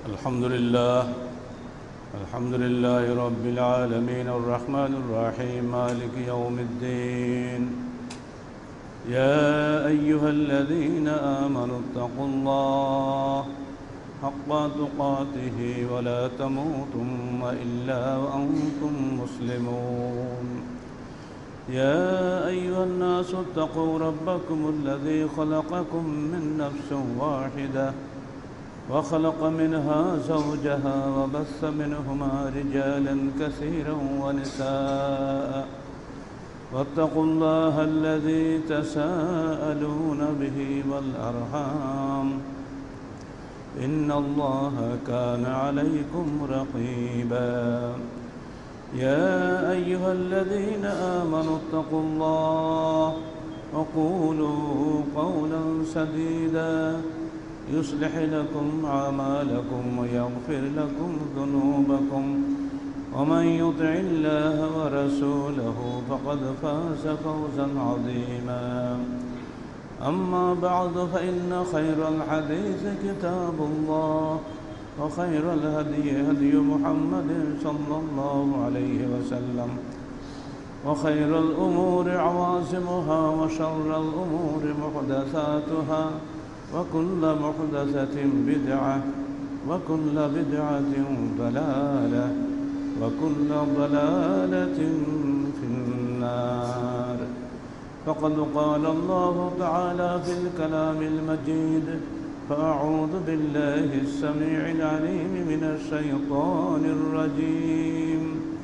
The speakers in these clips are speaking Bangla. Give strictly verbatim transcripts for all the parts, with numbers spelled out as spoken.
الحمد لله الحمد لله رب العالمين الرحمن الرحيم مالك يوم الدين. يا أيها الذين آمنوا اتقوا الله حق تقاته ولا تموتن إلا وأنتم مسلمون. يا أيها الناس اتقوا ربكم الذي خلقكم من نفس واحدة وخلق منها زوجها وبث منهما رجالا كثيرا ونساء واتقوا الله الذي تساءلون به والأرحام إن الله كان عليكم رقيبا. يا أيها الذين آمنوا اتقوا الله وقولوا قولا سديدا يصلح لكم أعمالكم ويغفر لكم ذنوبكم ومن يطع الله ورسوله فقد فاز فوزا عظيما. أما بعد فإن خير الحديث كتاب الله وخير الهدي هدي محمد صلى الله عليه وسلم وخير الأمور عواصمها وشر الأمور محدثاتها وكل محدثة بدعة وكل بدعة ضلالة وكل ضلالة في النار. فقد قال الله تعالى في الكلام المجيد: فأعوذ بالله السميع العليم من الشيطان الرجيم.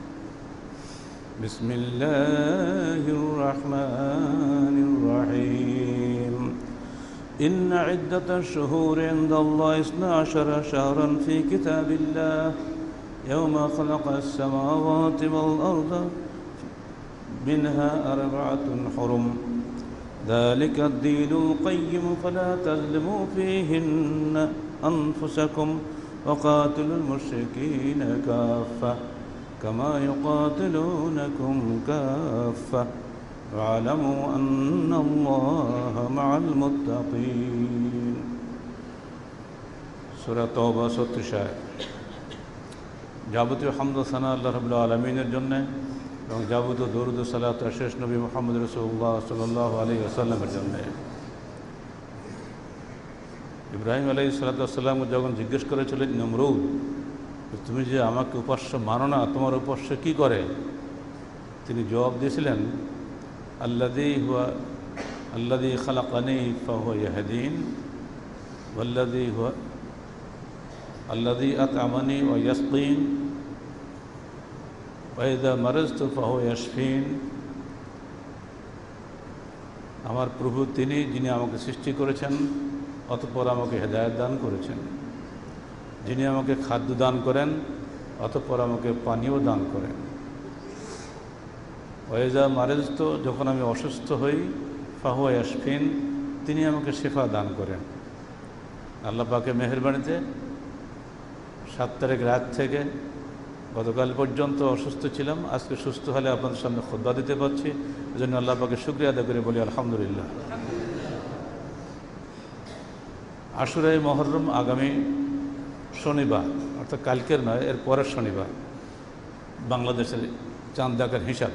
بسم الله الرحمن الرحيم. إن عدة الشهور عند الله اثنا عشر شهرا في كتاب الله يوم خلق السماوات والأرض منها أربعة حرم ذلك الدين القيم فلا تظلموا فيهن أنفسكم وقاتلوا المشركين كافة كما يقاتلونكم كافة واعلموا أن الله مع المتقين. সূরা তওবা ছত্রিশ আয়াত। যাবতীয় হামদ ও সানা আল্লাহ রাব্বুল আলামিনের জন্য এবং যাবতীয় দরুদ ও সালাত শেষ নবী মুহাম্মদ রাসূলুল্লাহ সাল্লাল্লাহু আলাইহি ওয়াসাল্লামের জন্য। ইব্রাহিম আলাইহিস সালাতু ওয়াস সালাম যখন জিজ্ঞেস করেছিলেন নমরুদ, তুমি যে আমাকে উপাস্য মানো না, তোমার উপাস্য কি করে? তিনি জবাব দিয়েছিলেন, আল্লাযী হুয়া আল্লাযী খালাকানি ফাহুয়া ইয়াহদিন ওয়াল্লাযী হুয়া আল্লাযী আত'আমানি ওয়া ইয়াসকিন ওয়া ইযা মারাজতু ফাহুয়া ইয়াশফিন। আমার প্রভু তিনি, যিনি আমাকে সৃষ্টি করেছেন অতঃপর আমাকে হেদায়েত দান করেছেন, যিনি আমাকে খাদ্য দান করেন অতঃপর আমাকে পানীয় দান করেন। ওয়াইজা মারেজত, যখন আমি অসুস্থ হই, ফাহুয়া ইয়াশফিন, তিনি আমাকে শেফা দান করেন। আল্লাহ পাকের মেহেরবানিতে সাত তারিখ রাত থেকে গতকাল পর্যন্ত অসুস্থ ছিলাম, আজকে সুস্থ হলে আপনাদের সামনে খুতবা দিতে পারছি। এই জন্য আল্লাহ পাকে শুকরিয়া আদায় করে বলি আলহামদুলিল্লাহ। আশুরায়ে মুহররম আগামী শনিবার, অর্থাৎ কালকের নয়, এর পরের শনিবার, বাংলাদেশের চাঁদ দেখার হিসাব।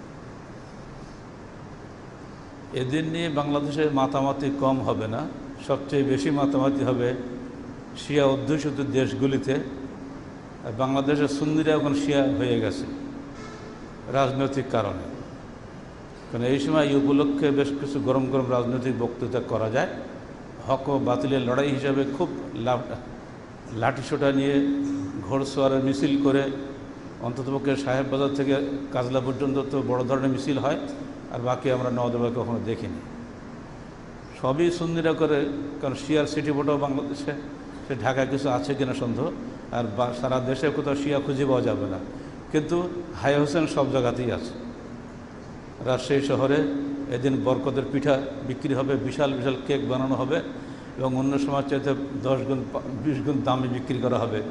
এদিন নিয়ে বাংলাদেশে মাতামাতি কম হবে না, সবচেয়ে বেশি মাতামাতি হবে শিয়া অধ্যুষিত দেশগুলিতে। আর বাংলাদেশের সুন্নিরা এখন শিয়া হয়ে গেছে রাজনৈতিক কারণে। কারণ এই সময় এই উপলক্ষে বেশ কিছু গরম গরম রাজনৈতিক বক্তৃতা করা যায়। হক ও বাতিলের লড়াই হিসাবে খুব লাঠিসোঁটা নিয়ে ঘোড়সওয়ারের মিছিল করে, অন্ততপক্ষে সাহেব বাজার থেকে কাজলা পর্যন্ত তো বড় ধরনের মিছিল হয়, আর বাকি আমরা নওদবা কখনো দেখিনি। সবই সুন্নিরা করে, কারণ শিয়ার সিটি ভোটও বাংলাদেশে, সে ঢাকায় কিছু আছে কিনা সন্দেহ, আর সারা দেশে কোথাও শিয়া খুঁজে পাওয়া যাবে না। কিন্তু হাই হোসেন সব জায়গাতেই আছে। রাজশাহী শহরে এদিন বরকতের পিঠা বিক্রি হবে, বিশাল বিশাল কেক বানানো হবে এবং অন্য সময় চাইতে দশ গুণ বিশ গুণ দামে বিক্রি করা হবে।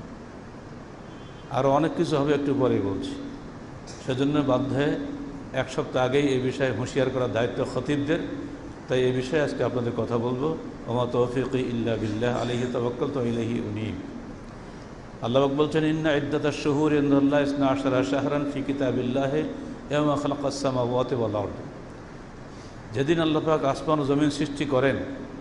আরও অনেক কিছু হবে, একটু পরেই বলছি। সেজন্য বাধ্য হয়ে এক সপ্তাহ আগেই এই বিষয়ে হুঁশিয়ার করার দায়িত্ব খতিবদের। তাই এই বিষয়ে আজকে আপনাদের কথা বলবো। ওমা তৌফিক ইল্লা বিল্লাহ আলাইহি তাওয়াক্কালতু ওয়া ইলাইহি উনীব। আল্লাহ পাক বলছেন, ইন্না ইদ্দাতাশ শুহুরি ইনদাল্লাহি ইসনা আশারা শাহরান ফি কিতাবিল্লাহি ইয়াওমা খালাকাস সামাওয়াতি ওয়াল আরদ। যেদিন আল্লাহ পাক আসমান ও জমিন সৃষ্টি করেন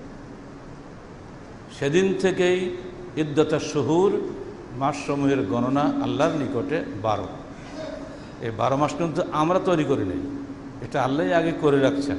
সেদিন থেকেই ইদ্দাতাশ শুহুর, মাসসমূহের গণনা আল্লাহর নিকটে বারো। এই বারো মাস কিন্তু আমরা তৈরি করি নাই, এটা আল্লাহই আগে করে রাখছেন।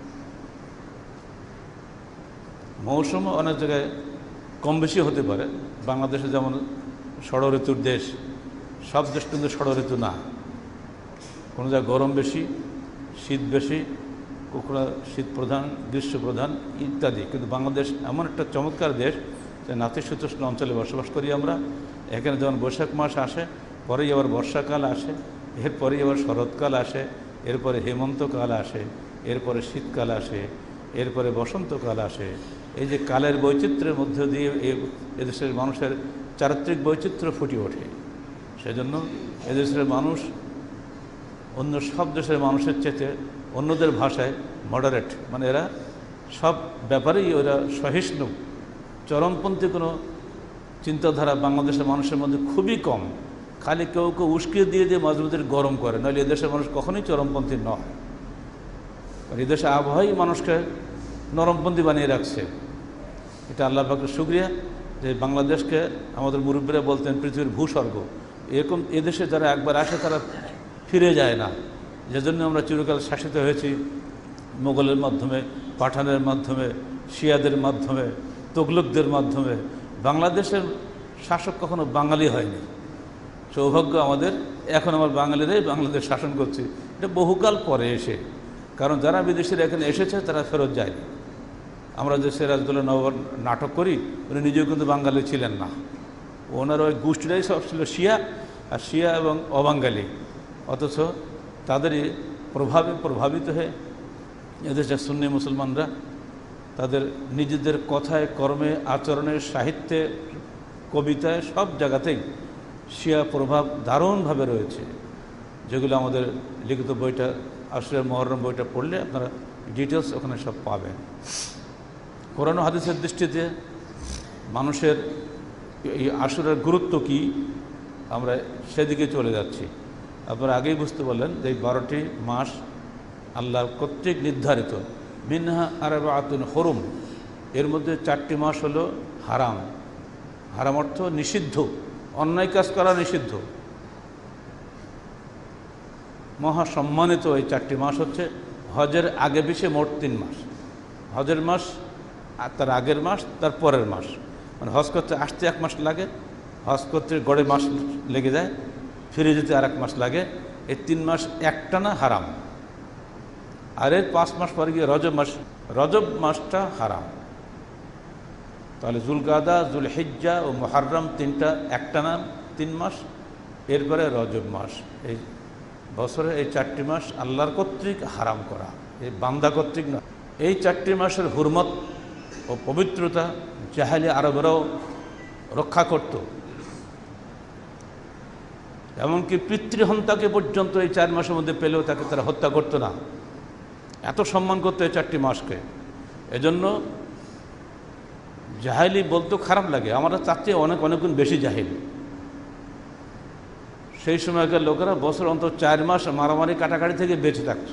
মৌসুম অনেক জায়গায় কম বেশি হতে পারে। বাংলাদেশে যেমন ষড় ঋতুর দেশ, সব দেশ কিন্তু ষড় ঋতু না। কোনো জায়গায় গরম বেশি, শীত বেশি, কখনো শীত প্রধান, গ্রীষ্ম প্রধান ইত্যাদি। কিন্তু বাংলাদেশ এমন একটা চমৎকার দেশ যে নাতিশীতোষ্ণ অঞ্চলে বসবাস করি আমরা। এখানে যেমন বৈশাখ মাস আসে, পরেই আবার বর্ষাকাল আসে, এরপরেই আবার শরৎকাল আসে, এরপরে হেমন্তকাল আসে, এরপরে শীতকাল আসে, এরপরে বসন্তকাল আসে। এই যে কালের বৈচিত্র্যের মধ্য দিয়ে এদেশের মানুষের চারিত্রিক বৈচিত্র্য ফুটে ওঠে। সেজন্য এদেশের মানুষ অন্য সব দেশের মানুষের চেয়ে অন্যদের ভাষায় মডারেট, মানে এরা সব ব্যাপারেই ওরা সহিষ্ণু। চরমপন্থী কোনো চিন্তাধারা বাংলাদেশের মানুষের মধ্যে খুবই কম। খালি কেউ কেউ উস্কিয়ে দিয়ে দিয়ে মজবুতের গরম করে, নাহলে এদেশের মানুষ কখনোই চরমপন্থী নয়। আর এদেশে আবহাওয়াই মানুষকে নরমপন্থী বানিয়ে রাখছে। এটা আল্লাহ পাকের শুকরিয়া যে বাংলাদেশকে আমাদের মুরব্বীরা বলতেন পৃথিবীর ভূস্বর্গ। এরকম এদেশে যারা একবার আসে তারা ফিরে যায় না। যেজন্য আমরা চিরকাল শাসিত হয়েছি মোগলের মাধ্যমে, পাঠানের মাধ্যমে, শিয়াদের মাধ্যমে, তুগলকদের মাধ্যমে। বাংলাদেশের শাসক কখনো বাঙালি হয়নি। সৌভাগ্য আমাদের, এখন আমার বাঙালিরাই বাংলাদেশ শাসন করছে। এটা বহুকাল পরে এসে, কারণ যারা বিদেশিরা এখানে এসেছে তারা ফেরত যায়নি। আমরা যে সিরাজদৌল্লা নবাব নাটক করি, উনি নিজেও কিন্তু বাঙালি ছিলেন না। ওনার ওই গোষ্ঠীরাই সব ছিল শিয়া, আর শিয়া এবং অবাঙ্গালি। অথচ তাদেরই প্রভাবে প্রভাবিত হয়ে এদেশের সুন্নি মুসলমানরা তাদের নিজেদের কথায়, কর্মে, আচরণে, সাহিত্যে, কবিতায়, সব জায়গাতেই শিয়া প্রভাব দারুণভাবে রয়েছে। যেগুলো আমাদের লিখিত বইটা, আশুরা মুহররম বইটা পড়লে আপনারা ডিটেলস ওখানে সব পাবেন। কোরআন ও হাদিসের দৃষ্টিতে মানুষের এই আশুরার গুরুত্ব কি, আমরা সেদিকে চলে যাচ্ছি। আপনারা আগেই বুঝতে পারলেন যে এই বারোটি মাস আল্লাহর কর্তৃক নির্ধারিত। মিনহা আরবাআতুন হুরুম, এর মধ্যে চারটি মাস হলো হারাম। হারাম অর্থ নিষিদ্ধ, অন্যায় কাজ করা নিষিদ্ধ। মহাসম্মানিত এই চারটি মাস হচ্ছে হজের আগে পিছিয়ে মোট তিন মাস। হজের মাস, আর তার আগের মাস, তার পরের মাস। মানে হজ করতে আসতে এক মাস লাগে, হজ করতে গড়ে মাস লেগে যায়, ফিরে যেতে আর এক মাস লাগে। এই তিন মাস একটানা হারাম। আর এর পাঁচ মাস পরে গিয়ে রজব মাস, রজব মাসটা হারাম। তাহলে জুলকাদা, জুলহিজ্জা ও মুহররম তিনটা একটানা তিন মাস। এরপরে রজব মাস। এই বছরে এই চারটি মাস আল্লাহর কর্তৃক হারাম করা, এই বান্দা কর্তৃক না। এই চারটি মাসের হুরমত ও পবিত্রতা জাহেলি আরবেরাও রক্ষা করত। এমনকি পিতৃহন্তাকে পর্যন্ত এই চার মাসের মধ্যে পেলেও তাকে তারা হত্যা করতো না। এত সম্মান করতো এই চারটি মাসকে। এজন্য জাহেলি বলতো খারাপ লাগে, আমরা তার চেয়ে অনেক অনেক গুণ বেশি জাহেল। সেই সময়কার লোকেরা বছর অন্তর চার মাস মারামারি কাটাকাটি থেকে বেঁচে থাকত।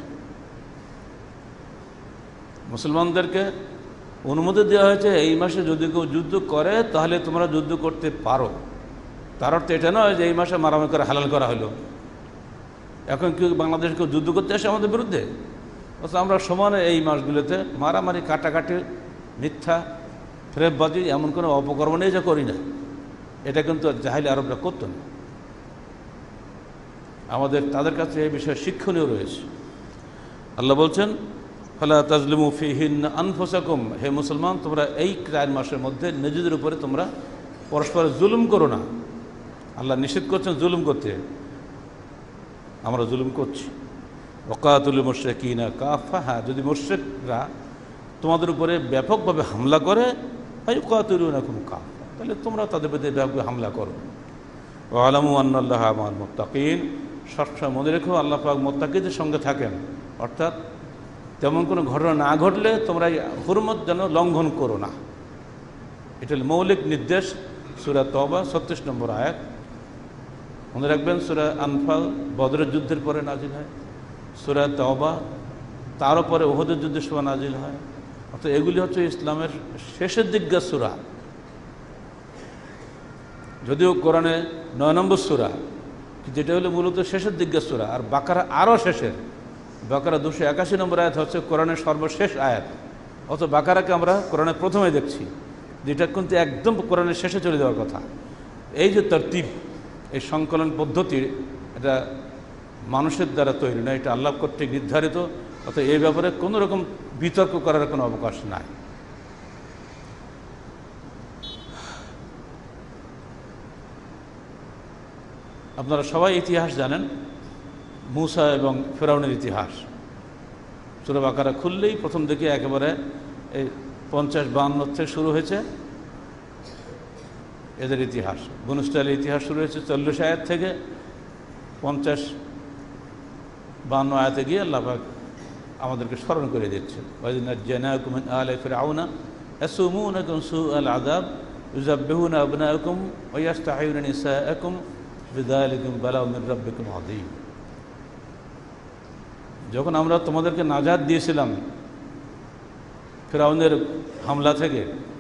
মুসলমানদেরকে অনুমতি দেওয়া হয়েছে এই মাসে যদি কেউ যুদ্ধ করে তাহলে তোমরা যুদ্ধ করতে পারো। তার অর্থ এটা নয় যে এই মাসে মারামারি করে হালাল করা হলো। এখন কেউ বাংলাদেশ কেউ যুদ্ধ করতে আসে আমাদের বিরুদ্ধে, অথচ আমরা সমানে এই মাসগুলোতে মারামারি কাটাকাটি, মিথ্যা, ফ্রেববাজি, এমন কোনো অপকর্ম নেই যা করি না। এটা কিন্তু জাহেলি আরবরা করত না। আমাদের তাদের কাছে এই বিষয়ে শিক্ষণীয় রয়েছে। আল্লাহ বলছেন, ফালা তাজলিমু ফিহিন্না আনফুসাকুম, হে মুসলমান, তোমরা এই চার মাসের মধ্যে নিজেদের উপরে তোমরা পরস্পর জুলুম করো না। আল্লাহ নিষেধ করছেন জুলুম করতে, আমরা জুলুম করছি। ওয়াকাতুল মুশরিকিনা কাফা, হ্যাঁ, যদি মুশরিকরা তোমাদের উপরে ব্যাপকভাবে হামলা করে, ফায়ুকাতিলুনাকুম কাফা, তাহলে তোমরা তাদের প্রতি ব্যাপকভাবে হামলা করো। ওয়ালামু আন্নাল্লাহা মাআল মুত্তাকিন, সবসময় মনে রেখো আল্লাহ পাক মুত্তাকিদের সঙ্গে থাকেন। অর্থাৎ তেমন কোনো ঘটনা না ঘটলে তোমরা এই হুরমত যেন লঙ্ঘন করো না। এটা মৌলিক নির্দেশ সূরা তওবা ছত্রিশ নম্বর আয়াত। মনে রাখবেন সূরা আনফাল বদরের যুদ্ধের পরে নাজিল হয়, সূরা তওবা তারও পরে উহুদের যুদ্ধের সময় নাজিল হয়। অর্থাৎ এগুলি হচ্ছে ইসলামের শেষের দিককার সূরা। যদিও কোরআনে নয় নম্বর সূরা, যেটা হলো মূলত শেষের দিককার সূরা, আর বাকারা আরও শেষের। বাকারা দুশো একাশি নম্বর আয়াত হচ্ছে কোরআনের সর্বশেষ আয়াত। অত বাকারাকে আমরা কোরআনের প্রথমে দেখছি, যেটা কিন্তু একদম কোরআনের শেষে চলে যাওয়ার কথা। এই যে তরতিব, এই সংকলন পদ্ধতি, এটা মানুষের দ্বারা তৈরি নয়, এটা আল্লাহ কর্তৃক নির্ধারিত। অর্থাৎ এই ব্যাপারে কোনো রকম বিতর্ক করার কোনো অবকাশ নাই। আপনারা সবাই ইতিহাস জানেন, মূসা এবং ফেরাউনের ইতিহাস। সূরা বাকারা খুললেই প্রথম দিকে একেবারে এই পঞ্চাশ বাহান্ন থেকে শুরু হয়েছে এদের ইতিহাস। বনু ইসরাঈলের ইতিহাস শুরু হয়েছে চল্লিশ আয়াত থেকে, পঞ্চাশ বাহান্ন আয়াতে গিয়ে আল্লাহ পাক আমাদেরকে স্মরণ করে দিচ্ছে, ওয়াজনাজ্জায়নাকুম মিন আলি ফিরআউনা ইয়াসুমুনাকুম সুআল আযাব ইউযাব্বিহুনা আবনাআকুম ওয়া ইয়াস্তাহয়ুনা নিসাআকুম বিযালিকুম বালাউম মির রাব্বিকুম আযীম। যখন আমরা তোমাদেরকে নাজাত দিয়েছিলাম ফিরআউনের হামলা থেকে,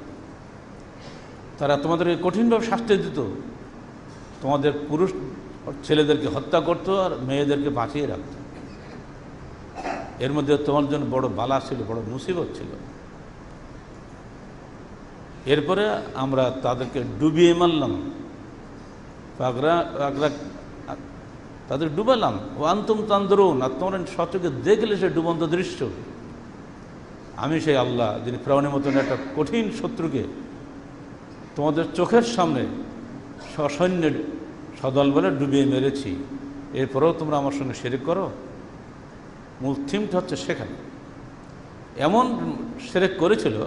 তারা তোমাদেরকে কঠিনভাবে শাস্তি দিত, তোমাদের পুরুষ ছেলেদেরকে হত্যা করত আর মেয়েদেরকে বাঁচিয়ে রাখত। এর মধ্যে তোমার জন্য বড় বালা ছিল, বড় মুসিবত ছিল। এরপরে আমরা তাদেরকে ডুবিয়ে মারলাম, পাগরা পাগরা তাদের ডুবালাম। ও আনতুম তানদুরুন, আর তোমরা সচক্ষে দেখলে সে ডুবন্ত দৃশ্য। আমি সেই আল্লাহ, যিনি ফিরআউনের মতন একটা কঠিন শত্রুকে তোমাদের চোখের সামনে সসৈন্যের সদল বলে ডুবিয়ে মেরেছি, এরপরেও তোমরা আমার সঙ্গে শিরক করো। মূল থিমটা হচ্ছে সেখানে এমন শিরক করেছিল,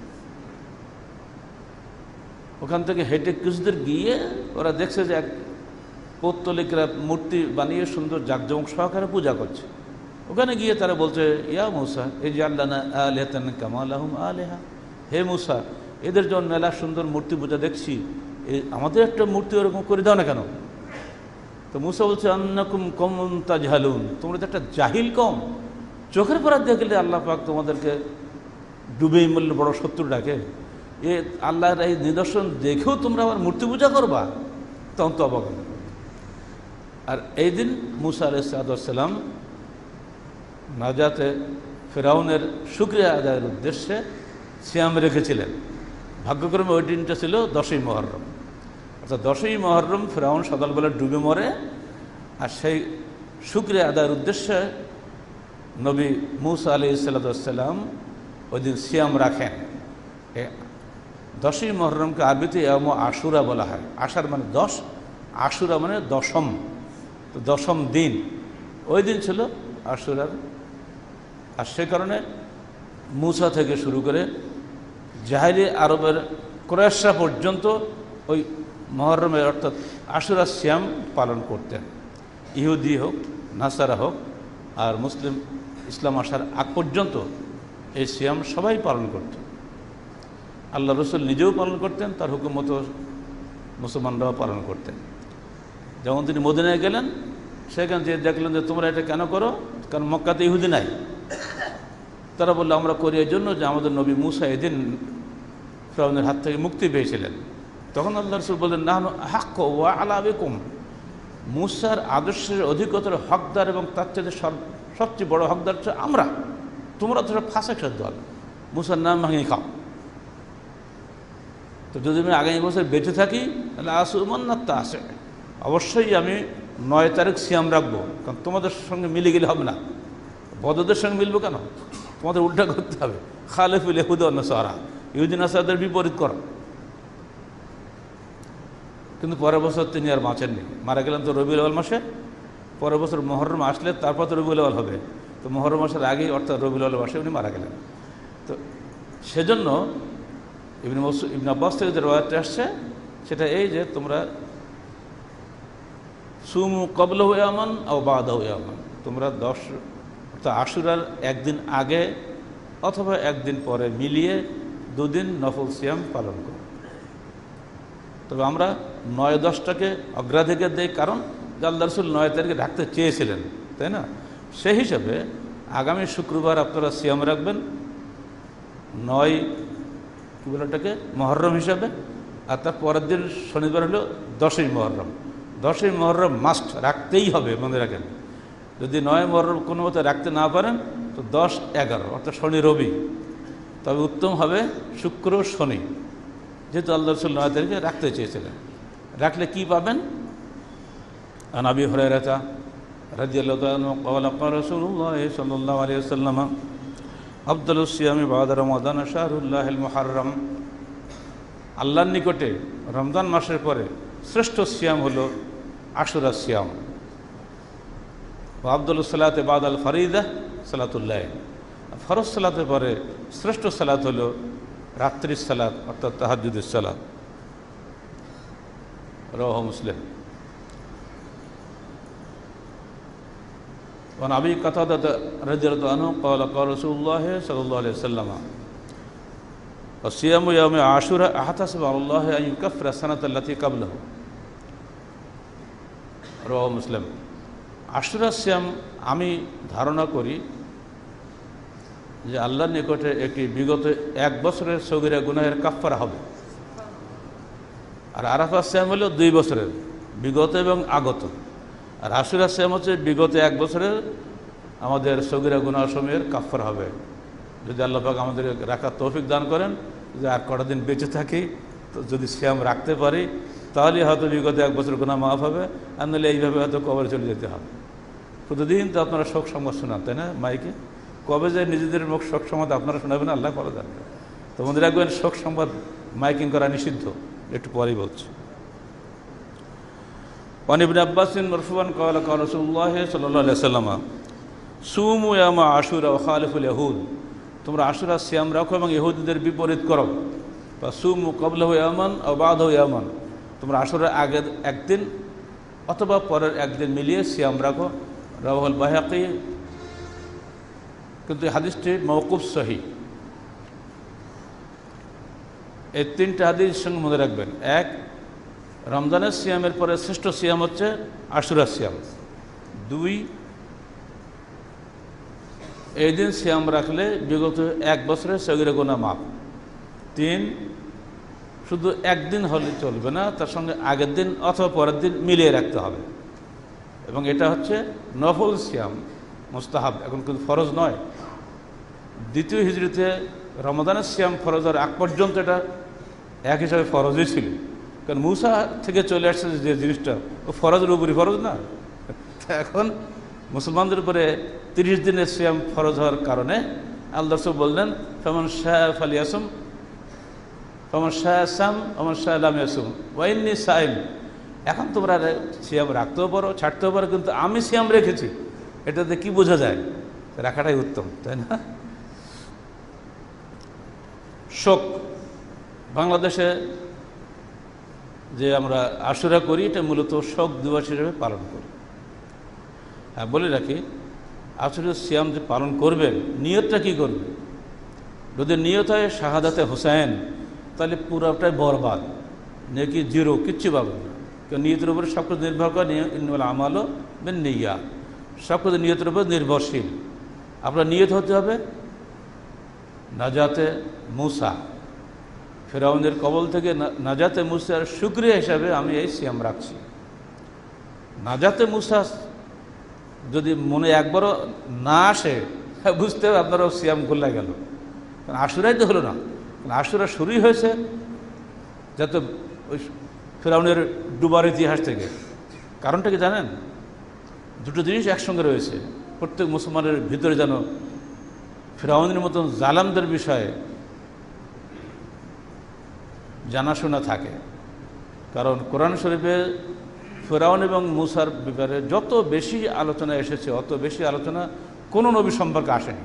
ওখান থেকে হেঁটে কিছুদের গিয়ে ওরা দেখছে যে এক পৌত্তলিকরা মূর্তি বানিয়ে সুন্দর জাঁকজমক সহকারে পূজা করছে। ওখানে গিয়ে তারা বলছে, ইয়া মূসা ইজআল লানা আলিহাতান কামা লাহুম আলিহা, হে মূসা, এদের জন্য মেলা সুন্দর মূর্তি পূজা দেখছি, আমাদের একটা মূর্তি ওরকম করে দাও না কেন? তো মূসা বলছে, আন্নাকুম কওমুন তাজহালুন, তোমরা তো একটা জাহিল কম, চোখের পরা দেখলে আল্লাহ পাক তোমাদেরকে ডুবেই মূল্য বড় শত্রু ডাকে, এ আল্লাহর এই নিদর্শন দেখেও তোমরা আবার মূর্তি পূজা করবা, তখন তো অবাক। আর এই দিন মূসা আলাইহিস সালাম নাজাতে ফিরআউনের শুকরিয়া আদায়ের উদ্দেশ্যে সিয়াম রেখেছিলেন। ভাগ্যক্রমে ওই দিনটা ছিল দশই মুহররম। অর্থাৎ দশই মুহররম ফিরআউন সকালবেলা ডুবে মরে, আর সেই শুকরিয়া আদায়ের উদ্দেশ্যে নবী মূসা আলাইহিস সালাম ওই দিন সিয়াম রাখেন। দশই মুহররমকে আরবিতে ইয়াউম আশুরা বলা হয়। আশার মানে দশ, আশুরা মানে দশম, তো দশম দিন ওই দিন ছিল আশুরার। আর সে কারণে মূসা থেকে শুরু করে জাহেলি আরবের কুরাইশরা পর্যন্ত ওই মুহররমের অর্থাৎ আশুরা সিয়াম পালন করতেন। ইহুদি হোক, নাসারা হোক, আর মুসলিম ইসলাম আসার আগ পর্যন্ত এই সিয়াম সবাই পালন করত। আল্লাহ রসুল নিজেও পালন করতেন, তার হুকুম মতো মুসলমানরাও পালন করতেন। যেমন তিনি মদিনায় গেলেন, সেখানে যে দেখলেন যে তোমরা এটা কেন করো, কারণ মক্কাতে ইহুদি নাই। তারা বললো, আমরা করি এই জন্য যে আমাদের নবী মূসা এদিন ফিরআউনের হাত থেকে মুক্তি পেয়েছিলেন। তখন আল্লাহ রসুল বললেন, না হাক্ক ওয়া আলা বিকুম, মূসার আদর্শের অধিকতর হকদার এবং তার চেয়ে সবচেয়ে বড় হকদার হচ্ছে আমরা, তোমরা তো ফাসেকের দল, মূসার নাম ভাঙিয়ে খাও। তো যদি আমি আগামী বছর বেঁচে থাকি তাহলে আসুমান্নাত্তা আসে, অবশ্যই আমি নয় তারিখ সিয়াম রাখবো, কারণ তোমাদের সঙ্গে মিলে গেলে হবে না। বদদের সঙ্গে মিলবো কেন? তোমাদের উল্টা করতে হবে, খালেফুল ইহুদ ওয়ান নাসারা, ইহুদি নাসারাদের বিপরীত করো। কিন্তু পরের বছর তিনি আর বাঁচেননি, মারা গেলেন তো রবিউল আউয়াল মাসে। পরের বছর মুহররম আসলে তারপর তো রবিউল আউয়াল হবে, তো মুহররম মাসের আগেই অর্থাৎ রবিউল আউয়াল মাসে উনি মারা গেলেন। তো সেজন্য ইবনে মাসউদ ইবনে আব্বাস থেকে যে রওয়ায়াতটা আসছে সেটা এই যে তোমরা সুমু ক্বাবলাহু ইয়ামান আও বাদাহু ইয়ামান, তোমরা দশ অর্থাৎ আশুরার একদিন আগে অথবা একদিন পরে মিলিয়ে দুদিন নফল সিয়াম পালন করো। তবে আমরা নয় দশটাকে অগ্রাধিকার দিই, কারণ আল্লাহ রাসূল নয় তারিখে রাখতে চেয়েছিলেন, তাই না? সেই হিসাবে আগামী শুক্রবার আপনারা সিয়াম রাখবেন নয় কী বলে ওটাকে মহরম হিসাবে, আর তার পরের দিন শনিবার হলো দশই মহরম। দশই মহরম মাস্ট রাখতেই হবে, মনে রাখেন। যদি নয় মহরম কোনো মতে রাখতে না পারেন তো দশ এগারো অর্থাৎ শনি রবি, তবে উত্তম হবে শুক্র শনি, যেহেতু আল্লাহ রাসূল নয় তারিখে রাখতে চেয়েছিলেন। রাখলে কি পাবেন? আন আবি হুরায়রা রাদিয়াল্লাহু তাআলা আনহু قال قال رسول الله صلى الله عليه وسلم أفضل الصيام بعد رمضان شهر الله المحرم। আল্লাহর নিকটে রমজান মাসের পরে শ্রেষ্ঠ সিয়াম হলো আশুরা সিয়াম। আফদলুস সালাতে বাদাল ফরিদা সালাতুল্লাহ, ফরজ সালাতের পরে শ্রেষ্ঠ সালাত হলো রাত্রির সালাত অর্থাৎ তাহাজ্জুদের সালাত। রাওয়াহু মুসলিম। وعن أبي قتادة رضي الله عنه قال قال رسول الله صلى الله عليه وسلم الصيام يوم عاشوراء أحتسب على الله أن يكفر السنة التي قبله। রাওয়াহু মুসলিম। আশুরা সিয়াম আমি ধারণা করি যে আল্লাহর নিকটে একটি বিগত এক বছরের সগীরা গুনাহের কাফফারা হবে, আর আরাফা সিয়াম হলো দুই বছরের বিগত এবং আগত, আর আশুরা সিয়াম হচ্ছে বিগত এক বছরের আমাদের সগীরা গুনাহ সমূহের কাফফারা হবে। যদি আল্লাহ পাক আমাদের রাখার তৌফিক দান করেন, যে আর কটা দিন বেঁচে থাকি, তো যদি সিয়াম রাখতে পারি তাহলে হয়তো বিগত এক বছর গুনাহ মাফ হবে, আর নাহলে এইভাবে হয়তো কবরে চলে যেতে হবে। প্রতিদিন তো আপনারা শোক সংবাদ শোনান, তাই না? মাইকে কবে যে নিজেদের মুখ শোক সংবাদ আপনারা শোনাবেন আল্লাহ ভালো জানেন। তো মনে রাখবেন শোক সংবাদ মাইকিং করা নিষিদ্ধ, একটু পরেই বলছি। ওয়ান ইবনে আব্বাস মারফুআন قال قال رسول الله صلى الله عليه وسلم সুমু ইয়ামা আশুরা ওয়া খালিফুল ইয়াহুদ। তোমরা আশুরা সিয়াম রাখো এবং ইহুদিদের বিপরীত করো। বা সুমু ক্বাবলাহু ইয়ামান আও বাদাহু ইয়ামান, তোমরা আশুরার আগের একদিন অথবা পরের একদিন মিলিয়ে সিয়াম রাখো। রাওয়াহুল বাইহাকী। কিন্তু হাদিসটি মওকুফ সহিহ। এই তিনটা হাদিস সঙ্গে মনে রাখবেন। এক, রমজানের সিয়ামের পরে শ্রেষ্ঠ সিয়াম হচ্ছে আশুরা সিয়াম। দুই, এই দিন সিয়াম রাখলে বিগত এক বছরের সগীরা গুনাহ মাফ। তিন, শুধু একদিন হলে চলবে না, তার সঙ্গে আগের দিন অথবা পরের দিন মিলিয়ে রাখতে হবে। এবং এটা হচ্ছে নফল সিয়াম, মুস্তাহাব, এখন কিন্তু ফরজ নয়। দ্বিতীয় হিজরিতে রমজানের সিয়াম ফরজ হওয়ার আগ পর্যন্ত এটা এক হিসাবে ফরজই ছিল, কারণ মুসা থেকে চলে আসছে যে জিনিসটা, ও ফরজের উপরই ফরজ না। এখন মুসলমানদের উপরে তিরিশ দিনের সিয়াম ফরজ হওয়ার কারণে আল্লাহ রাসূল বললেন ফামান শাআ ফালিয়াসুম ফামান শাআ সাম ওমান শাআ লাম ইয়াসুম ওয়া ইন্নী সাইম। এখন তোমরা সিয়াম রাখতেও পারো, ছাড়তেও পারো, কিন্তু আমি সিয়াম রেখেছি, এটাতে কি বোঝা যায়? রাখাটাই উত্তম, তাই না? শোক, বাংলাদেশে যে আমরা আশুরা করি এটা মূলত শোক দিবস হিসেবে পালন করি। হ্যাঁ, বলে রাখি, আশুরা সিয়াম যে পালন করবেন, নিয়তটা কি করবে? যদি নিয়ত হয় শাহাদাতে হুসাইন, তাহলে পুরোটাই বরবাদ, নেকি জিরো, কিচ্ছু পাবেন না। কারণ নিয়তের উপরে সব কিছু নির্ভর করে। ইন্নামাল আমালু বিন্নিয়াত, সব কিছু নিয়তের উপর নির্ভরশীল। আপনার নিয়ত হতে হবে নাজাতে মুসা, ফেরাউনের কবল থেকে নাজাতে মুসার শুকরিয়া হিসাবে আমি এই সিয়াম রাখছি। নাজাতে মুসা যদি মনে একবারও না আসে, বুঝতে হবে আপনারও সিয়াম গোল্লা গেল। কারণ আশুরাই তো হলো না, আশুরা শুরুই হয়েছে যাতে ওই ফেরাউনের ডুবার ইতিহাস থেকে। কারণটা কি জানেন? দুটো জিনিস একসঙ্গে রয়েছে। প্রত্যেক মুসলমানের ভিতরে যেন ফেরাউনের মতন জালামদের বিষয়ে জানাশোনা থাকে। কারণ কোরআন শরীফে ফেরাউন এবং মুসার ব্যাপারে যত বেশি আলোচনা এসেছে, অত বেশি আলোচনা কোনো নবী সম্পর্কে আসেনি।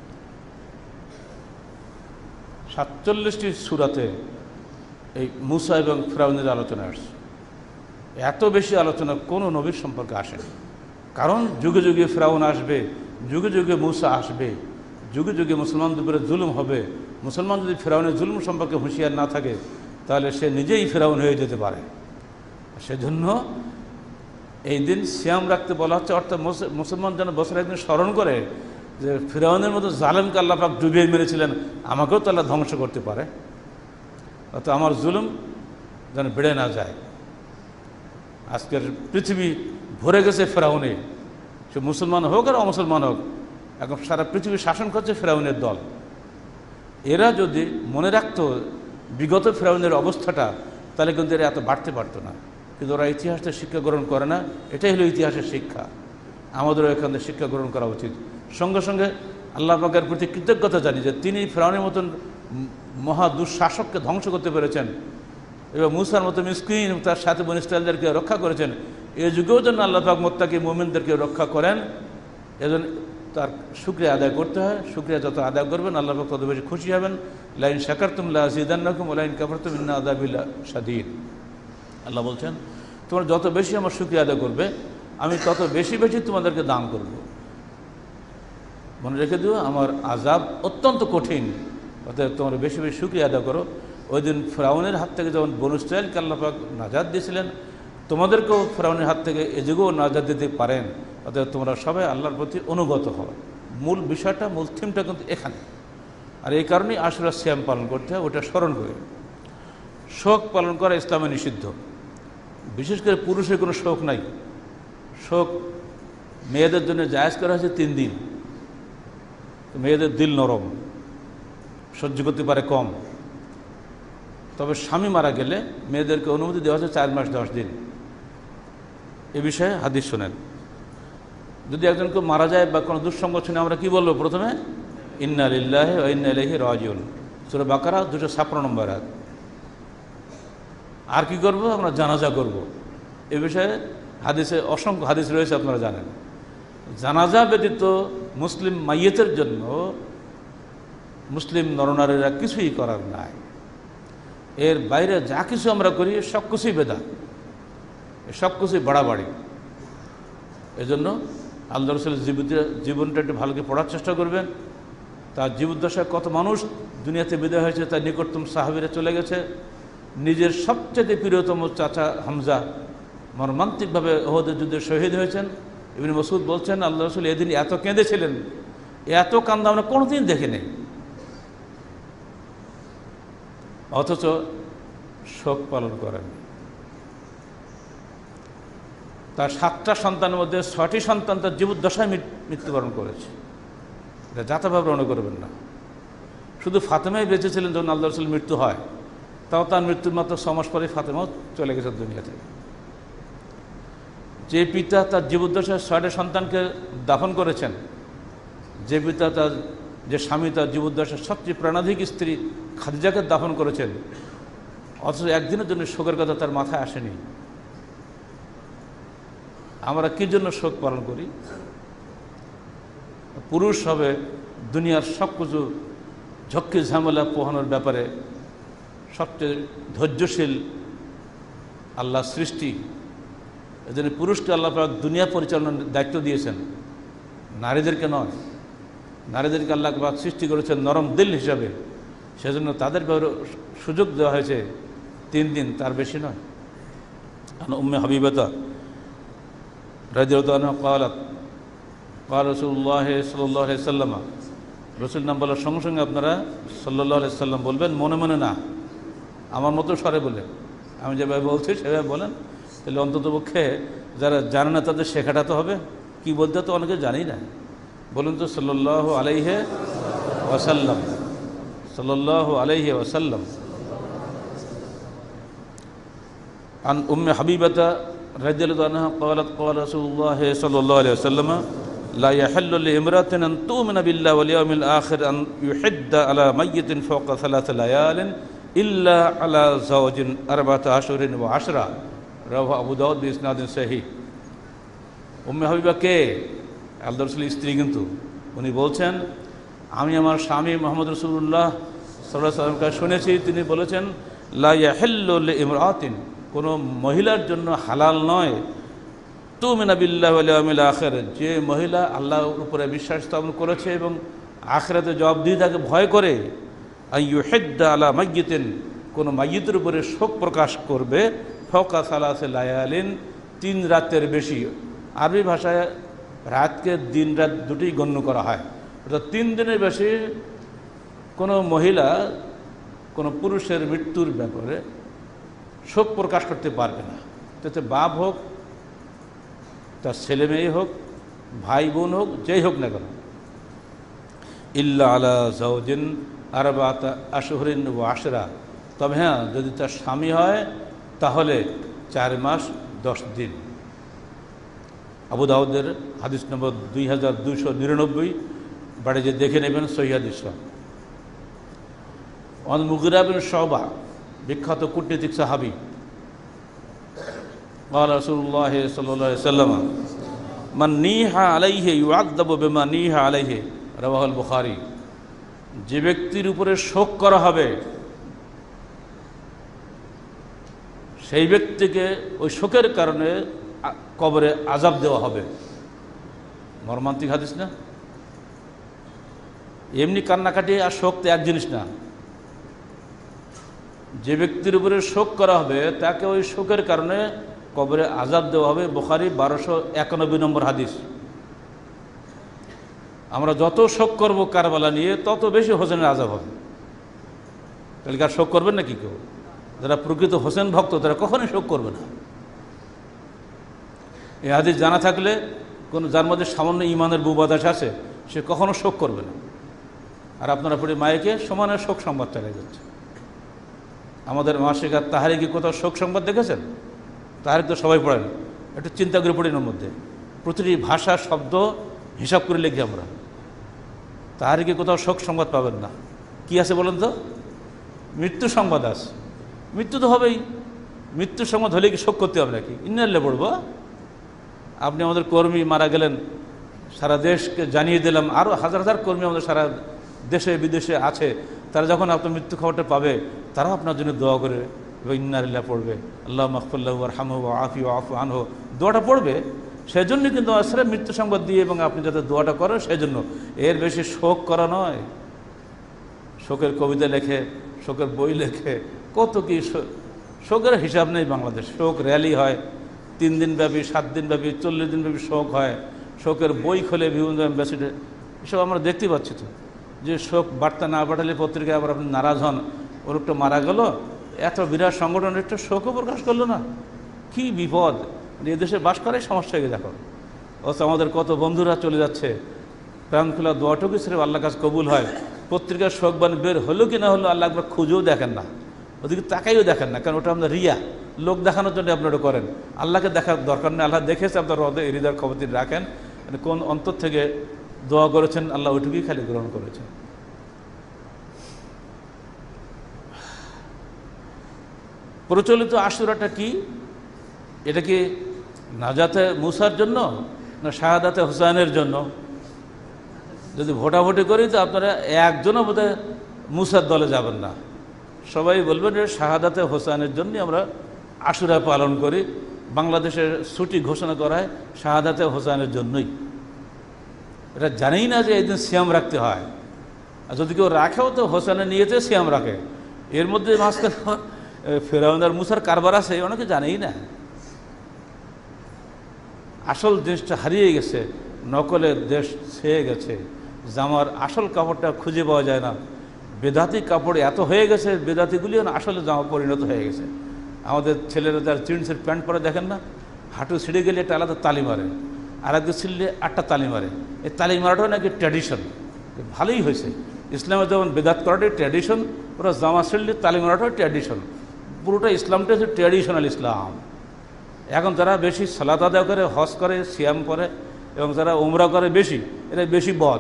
সাতচল্লিশটি সূরাতে এই মুসা এবং ফেরাউনের আলোচনা আসছে। এত বেশি আলোচনা কোনো নবীর সম্পর্কে আসেনি। কারণ যুগে যুগে ফেরাউন আসবে, যুগে যুগে মুসা আসবে, যুগে যুগে মুসলমানদের উপরে জুলুম হবে। মুসলমান যদি ফেরাউনের জুলুম সম্পর্কে হুঁশিয়ার না থাকে, তাহলে সে নিজেই ফেরাউন হয়ে যেতে পারে। সেজন্য এই দিন সিয়াম রাখতে বলা হচ্ছে, অর্থাৎ মুসলমান যেন বছরে একদিন স্মরণ করে যে ফেরাউনের মতো জালেমকে আল্লাহ পাক ডুবিয়ে মেরেছিলেন, আমাকেও তো আল্লাহ ধ্বংস করতে পারে, অর্থাৎ আমার জুলুম যেন বেড়ে না যায়। আজকের পৃথিবী ভরে গেছে ফেরাউনে, সে মুসলমান হোক আর অমুসলমান হোক, এখন সারা পৃথিবী শাসন করছে ফেরাউনের দল। এরা যদি মনে রাখতো বিগত ফেরাউনের অবস্থাটা, তাহলে কিন্তু এরা এত বাড়তে পারতো না। কিন্তু ওরা ইতিহাসটা শিক্ষা গ্রহণ করে না, এটাই হলো ইতিহাসের শিক্ষা। আমাদেরও এখান থেকে শিক্ষা গ্রহণ করা উচিত। সঙ্গে সঙ্গে আল্লাহ পাকের প্রতি কৃতজ্ঞতা জানি যে তিনি ফেরাউনের মতন মহা দুঃশাসককে ধ্বংস করতে পেরেছেন এবং মুসার মতো মিসকিন তার সাথে বনী ইসরাঈলদেরকে রক্ষা করেছেন। এই যুগেও যেন আল্লাহ পাক মুত্তাকি মুমিনদেরকে রক্ষা করেন, এজন্য তার শুকরিয়া আদায় করতে হয়। শুকরিয়া যত আদায় করবেন আল্লাহ পাক তত বেশি খুশি হবেন। লাইন শাকারতুম লাযিদান্নাকুম ওয়া লাইন কাফারতুম ইন্না আযাবি লাশাদীদ। আল্লাহ বলছেন তোমরা যত বেশি আমার শুকরিয়া আদায় করবে আমি তত বেশি বেশি তোমাদেরকে দান করব। মনে রেখে দিও আমার আযাব অত্যন্ত কঠিন, অতএব তোমরা বেশি বেশি শুকরিয়া আদায় করো। ওই দিন ফেরাউনের হাত থেকে যখন বনী ইসরাঈলকে আল্লাহ পাক নাজাত দিয়েছিলেন, তোমাদেরকেও ফেরাউনের হাত থেকে এ যুগেও নাজাত দিতে পারেন। অতএব তোমরা সবাই আল্লাহর প্রতি অনুগত হও। মূল বিষয়টা, মূল থিমটা কিন্তু এখানে। আর এই কারণেই আশুরা সিয়াম পালন করতে হয়, ওটা স্মরণ করে। শোক পালন করা ইসলামে নিষিদ্ধ, বিশেষ করে পুরুষের কোনো শোক নাই। শোক মেয়েদের জন্য জায়েজ করা হয়েছে তিন দিন। মেয়েদের দিল নরম, সহ্য করতে পারে কম। তবে স্বামী মারা গেলে মেয়েদেরকে অনুমতি দেওয়া হচ্ছে চার মাস দশ দিন। এ বিষয়ে হাদিস শোনেন। যদি একজন কেউ মারা যায় বা কোনো দুঃসংবাদ শুনে আমরা কি বলবো? প্রথমে ইন্না লিল্লাহি ওয়া ইন্না ইলাইহি রাজিউন, সূরা বাকারা দুশো ছাপ্পান্ন নম্বর আয়াত। আর কি করব? আমরা জানাজা করব। এ বিষয়ে হাদিসে অসংখ্য হাদিস রয়েছে, আপনারা জানেন। জানাজা ব্যতীত মুসলিম মাইয়েতের জন্য মুসলিম নরনারীরা কিছুই করার নাই। এর বাইরে যা কিছু আমরা করি সব কিছুই বেদা, সব কিছুই বাড়াবাড়ি। এজন্য আল্লাহ রাসূলের জীবিত জীবনটা একটু ভালো করে পড়ার চেষ্টা করবেন। তার জীবদ্দশায় কত মানুষ দুনিয়াতে বিদায় হয়েছে, তার নিকটতম সাহাবীরা চলে গেছে। নিজের সবচেয়ে প্রিয়তম চাচা হামজা মর্মান্তিকভাবে উহুদের যুদ্ধে শহীদ হয়েছেন। ইবনে মাসউদ বলছেন আল্লাহ রাসূল এদিন এত কেঁদেছিলেন, এত কান্না আমরা কোনোদিন দেখি নাই। অথচ শোক পালন করেন। তার সাতটা সন্তানের মধ্যে ছয়টি সন্তান তার জীবদ্দশায় মৃত্যুবরণ করেছে। এটা যাতাভাবে মনে করবেন না। শুধু ফাতেমাই বেঁচেছিলেন যখন আল্লাহ রাসূল মৃত্যু হয়, তাও তার মৃত্যুর মাত্র ছ মাস পরে ফাতেমাও চলে গেছে দুনিয়া থেকে। যে পিতা তার জীবদ্দশায় ছয়টা সন্তানকে দাফন করেছেন, যে পিতা তার যে স্বামী তার জীবদ্দশায় সবচেয়ে প্রাণাধিক স্ত্রী খাদিজাকে দাফন করেছেন, অথচ একদিনের জন্য শোকের কথা তার মাথায় আসেনি। আমরা কি জন্য শোক পালন করি? পুরুষ হবে দুনিয়ার সব কিছু ঝক্কি ঝামেলা পোহানোর ব্যাপারে সবচেয়ে ধৈর্যশীল আল্লাহ সৃষ্টি। এজন্য পুরুষকে আল্লাহ পাক দুনিয়া পরিচালনার দায়িত্ব দিয়েছেন, নারীদেরকে নয়। নারীদেরকে আল্লাহ পাক সৃষ্টি করেছেন নরম দিল হিসাবে, সেজন্য তাদের ব্যাপারে সুযোগ দেওয়া হয়েছে তিন দিন, তার বেশি নয়। উম্মে হাবিবাতা রাদিয়াল্লাহু আনহা ক্বালাত ক্বালা রাসূলুল্লাহ সাল্লাল্লাহু আলাইহি ওয়াসাল্লাম, রাসূল নাম বলার সঙ্গে সঙ্গে আপনারা সাল্লাল্লাহু আলাইহি ওয়াসাল্লাম বলবেন, মনে মনে না, আমার মতো স্বরে বলেন। আমি যেভাবে বলছি সেভাবে বলেন, তাহলে অন্ততপক্ষে যারা জানে না তাদের শেখাটা তো হবে। কি বলতে তো অনেকে জানি না। বলুন তো সাল্লাল্লাহু আলাইহি ওয়াসাল্লাম, সাল্লাল্লাহু আলাইহি ওয়াসাল্লাম। আন উম্মে হাবিবাতা রাদিয়াল্লাহু আনহা ক্বালাত ক্বালা রাসূলুল্লাহ সাল্লাল্লাহু আলাইহি ওয়াসাল্লাম লা ইয়াহিল্লু লিইমরাতিন আন তু'মিনা বিল্লাহি ওয়াল ইয়াউমিল আখির আন ইউহিদ্দা আলা মাইয়িতিন ফাওকা সালাসি লায়ালিন ইল্লা আলা যাওজিন আরবাতা আশহুরিন ওয়া আশরা, রাওয়াহু আবু দাউদ বিইসনাদিন সহিহ। উম্মে হাবিবা কে? আল্লাহ রাসূলের স্ত্রী। কিন্তু উনি বলছেন, আমি আমার স্বামী মুহাম্মদ রাসূলুল্লাহ সাল্লাল্লাহু আলাইহি ওয়াসাল্লামকে শুনেছি তিনি বলেছেন, লা ইয়াহিল্লু লিইমরাতিন, কোনো মহিলার জন্য হালাল নয়, তুমিনা বিল্লাহি ওয়াল ইয়াউমিল আখির, যে মহিলা আল্লাহর উপরে বিশ্বাস স্থাপন করেছে এবং আখিরাতে জবাবদিহি তাকে ভয় করে, আন ইউহিদ্দা আলা মাইয়িতিন, কোনো মাইয়িতের উপরে শোক প্রকাশ করবে ফাওকা সালাসে লায়ালিন, তিন রাতের বেশি। আরবি ভাষায় রাতকে দিন রাত দুটোই গণ্য করা হয়, অর্থাৎ তিন দিনের বেশি কোনো মহিলা কোনো পুরুষের মৃত্যুর ব্যাপারে শোক প্রকাশ করতে পারবে না। তাতে বাপ হোক, তার ছেলে মেয়ে হোক, ভাই বোন হোক, যেই হোক না কেন, ইল্লা আলা জাওজিন আরবাতা আশহুরিন ওয়া আশরা, তবে হ্যাঁ যদি তার স্বামী হয় তাহলে চার মাস দশ দিন। আবু দাউদের হাদিস নম্বর দুই হাজার দুইশো নিরানব্বই, বাড়ি যে দেখে নেবেন, সহিহ হাদিস। অন মুগিরা বিন শুবা, বিখ্যাত কূটনীতিক সাহাবী, قال رسول الله صلى الله عليه وسلم من نيح عليه يعذب بما نيح عليه رواه البخاري। যে ব্যক্তির উপরে শোক করা হবে সেই ব্যক্তিকে ওই শোকের কারণে কবরে আযাব দেওয়া হবে। মর্মান্তিক হাদিস না? এমনি কান্নাকাটি আর শোক তো এক জিনিস না। যে ব্যক্তির উপরে শোক করা হবে তাকে ওই শোকের কারণে কবরে আযাব দেওয়া হবে। বুখারী বারোশো একানব্বই নম্বর হাদিস। আমরা যত শোক করব কারবালা নিয়ে তত বেশি হোসেনের আযাব হবে। তাহলে আর শোক করবেন না কি কেউ? যারা প্রকৃত হোসেন ভক্ত তারা কখনোই শোক করবে না। এই হাদিস জানা থাকলে কোনো যার মধ্যে সামান্য ইমানের বুবাদাস আছে সে কখনো শোক করবে না। আর আপনারা পড়ে মায়েকে সমানের শোক সংবাদ চালিয়ে যাচ্ছে। আমাদের মাসিকার তাহারিকে কোথাও শোক সংবাদ দেখেছেন? তাহারিক তো সবাই পড়েন, একটু চিন্তা করে পড়ি। এর মধ্যে প্রতিটি ভাষা শব্দ হিসাব করে লিখি আমরা। তাহারিকে কোথাও শোক সংবাদ পাবেন না। কি আছে বলেন তো? মৃত্যু সংবাদ আছে। মৃত্যু তো হবেই। মৃত্যু সংবাদ হলে কি শোক করতে হবে নাকি? ইন্নাল্লাহ পড়বো। আপনি আমাদের কর্মী মারা গেলেন, সারা দেশকে জানিয়ে দিলাম। আরও হাজার হাজার কর্মী আমাদের সারা দেশে বিদেশে আছে, তারা যখন আপনার মৃত্যু খবরটা পাবে তারাও আপনার জন্য দোয়া করে ইন্নালিল্লাহ পড়বে, আল্লাহ মাগফিরলাহু ওয়ারহামহু ওয়া আফি ওয়া আফু আনহু, দোয়াটা পড়বে। সেই জন্যই কিন্তু আসলে মৃত্যু সংবাদ দিয়ে এবং আপনি যাতে দোয়াটা করেন সেই জন্য। এর বেশি শোক করা নয়। শোকের কবিতা লেখে, শোকের বই লেখে, কত কি শোকের হিসাব নেই বাংলাদেশ। শোক র্যালি হয় তিন দিন ব্যাপী, সাত দিন ব্যাপী, চল্লিশ দিন ব্যাপী শোক হয়। শোকের বই খোলে বিভিন্ন অ্যাম্বাসিডার, এসব আমরা দেখতে পাচ্ছি তো। যে শোক বার্তা না পাঠালে পত্রিকায় আবার আপনি নারাজ হন, ওর একটা মারা গেল, এত বিরাট সংগঠন একটা শোকও প্রকাশ করলো না। কি বিপদ! এদেশে বাস করে সমস্যা হয়ে দেখো। অথচ আমাদের কত বন্ধুরা চলে যাচ্ছে, প্রাণ খোলা দোয়াটুকু ছেড়ে আল্লাহ কাছে কবুল হয়। পত্রিকার শোকবান বের হলো কি না হলো আল্লাহ একবার খুঁজেও দেখেন না, ওদিকে তাকাইও দেখেন না, কারণ ওটা আপনার রিয়া, লোক দেখানোর জন্য আপনি ওটা করেন। আল্লাহকে দেখার দরকার নেই। আল্লাহ দেখেছে আপনার হৃদয় হৃদয়ের খবর তিনি রাখেন, কোন অন্তর থেকে দোয়া করেছেন আল্লাহ ওইটুকুই খালি গ্রহণ করেছেন। প্রচলিত আশুরাটা কি? এটা কি নাজাতে মুসার জন্য না শাহাদাতে হুসাইনের জন্য? যদি ভোটাভুটি করি তো আপনারা একজনও বোধহয় মুসার দলে যাবেন না, সবাই বলবেন যে শাহাদাতে হোসেনের জন্যই আমরা আশুরা পালন করি। বাংলাদেশের ছুটি ঘোষণা করা হয় শাহাদাতে হোসেনের জন্যই। এটা জানেই না যে এই দিন সিয়াম রাখতে হয়। আর যদি কেউ রাখেও তো হোসেনের নিয়েতে সিয়াম রাখে। এর মধ্যে মাঝখানে ফেরাউন আর মুসার কারবার আছে, অনেকে জানেই না। আসল দেশটা হারিয়ে গেছে, নকলের দেশ ছেয়ে গেছে। জামার আসল কাপড়টা খুঁজে পাওয়া যায় না। বেদাতি কাপড় এত হয়ে গেছে, বেদাতিগুলিও না আসলে জামা পরিণত হয়ে গেছে। আমাদের ছেলেরা যারা জিন্সের প্যান্ট পরে দেখেন না, হাঁটু ছিঁড়ে গেলে একটা আলাদা তালি মারে, আর একদিন ছিঁড়লে আটটা তালি মারে। এই তালি মারাটাও নাকি ট্র্যাডিশন। ভালোই হয়েছে, ইসলামে যেমন বেদাত করাটাই ট্র্যাডিশন, ওরা জামা ছিঁড়লে তালি মারাটাও ট্র্যাডিশন। পুরোটা ইসলামটা হচ্ছে ট্র্যাডিশনাল ইসলাম। এখন যারা বেশি সালাত আদায় করে, হজ করে, সিয়াম করে এবং যারা উমরা করে বেশি, এরা বেশি বদ।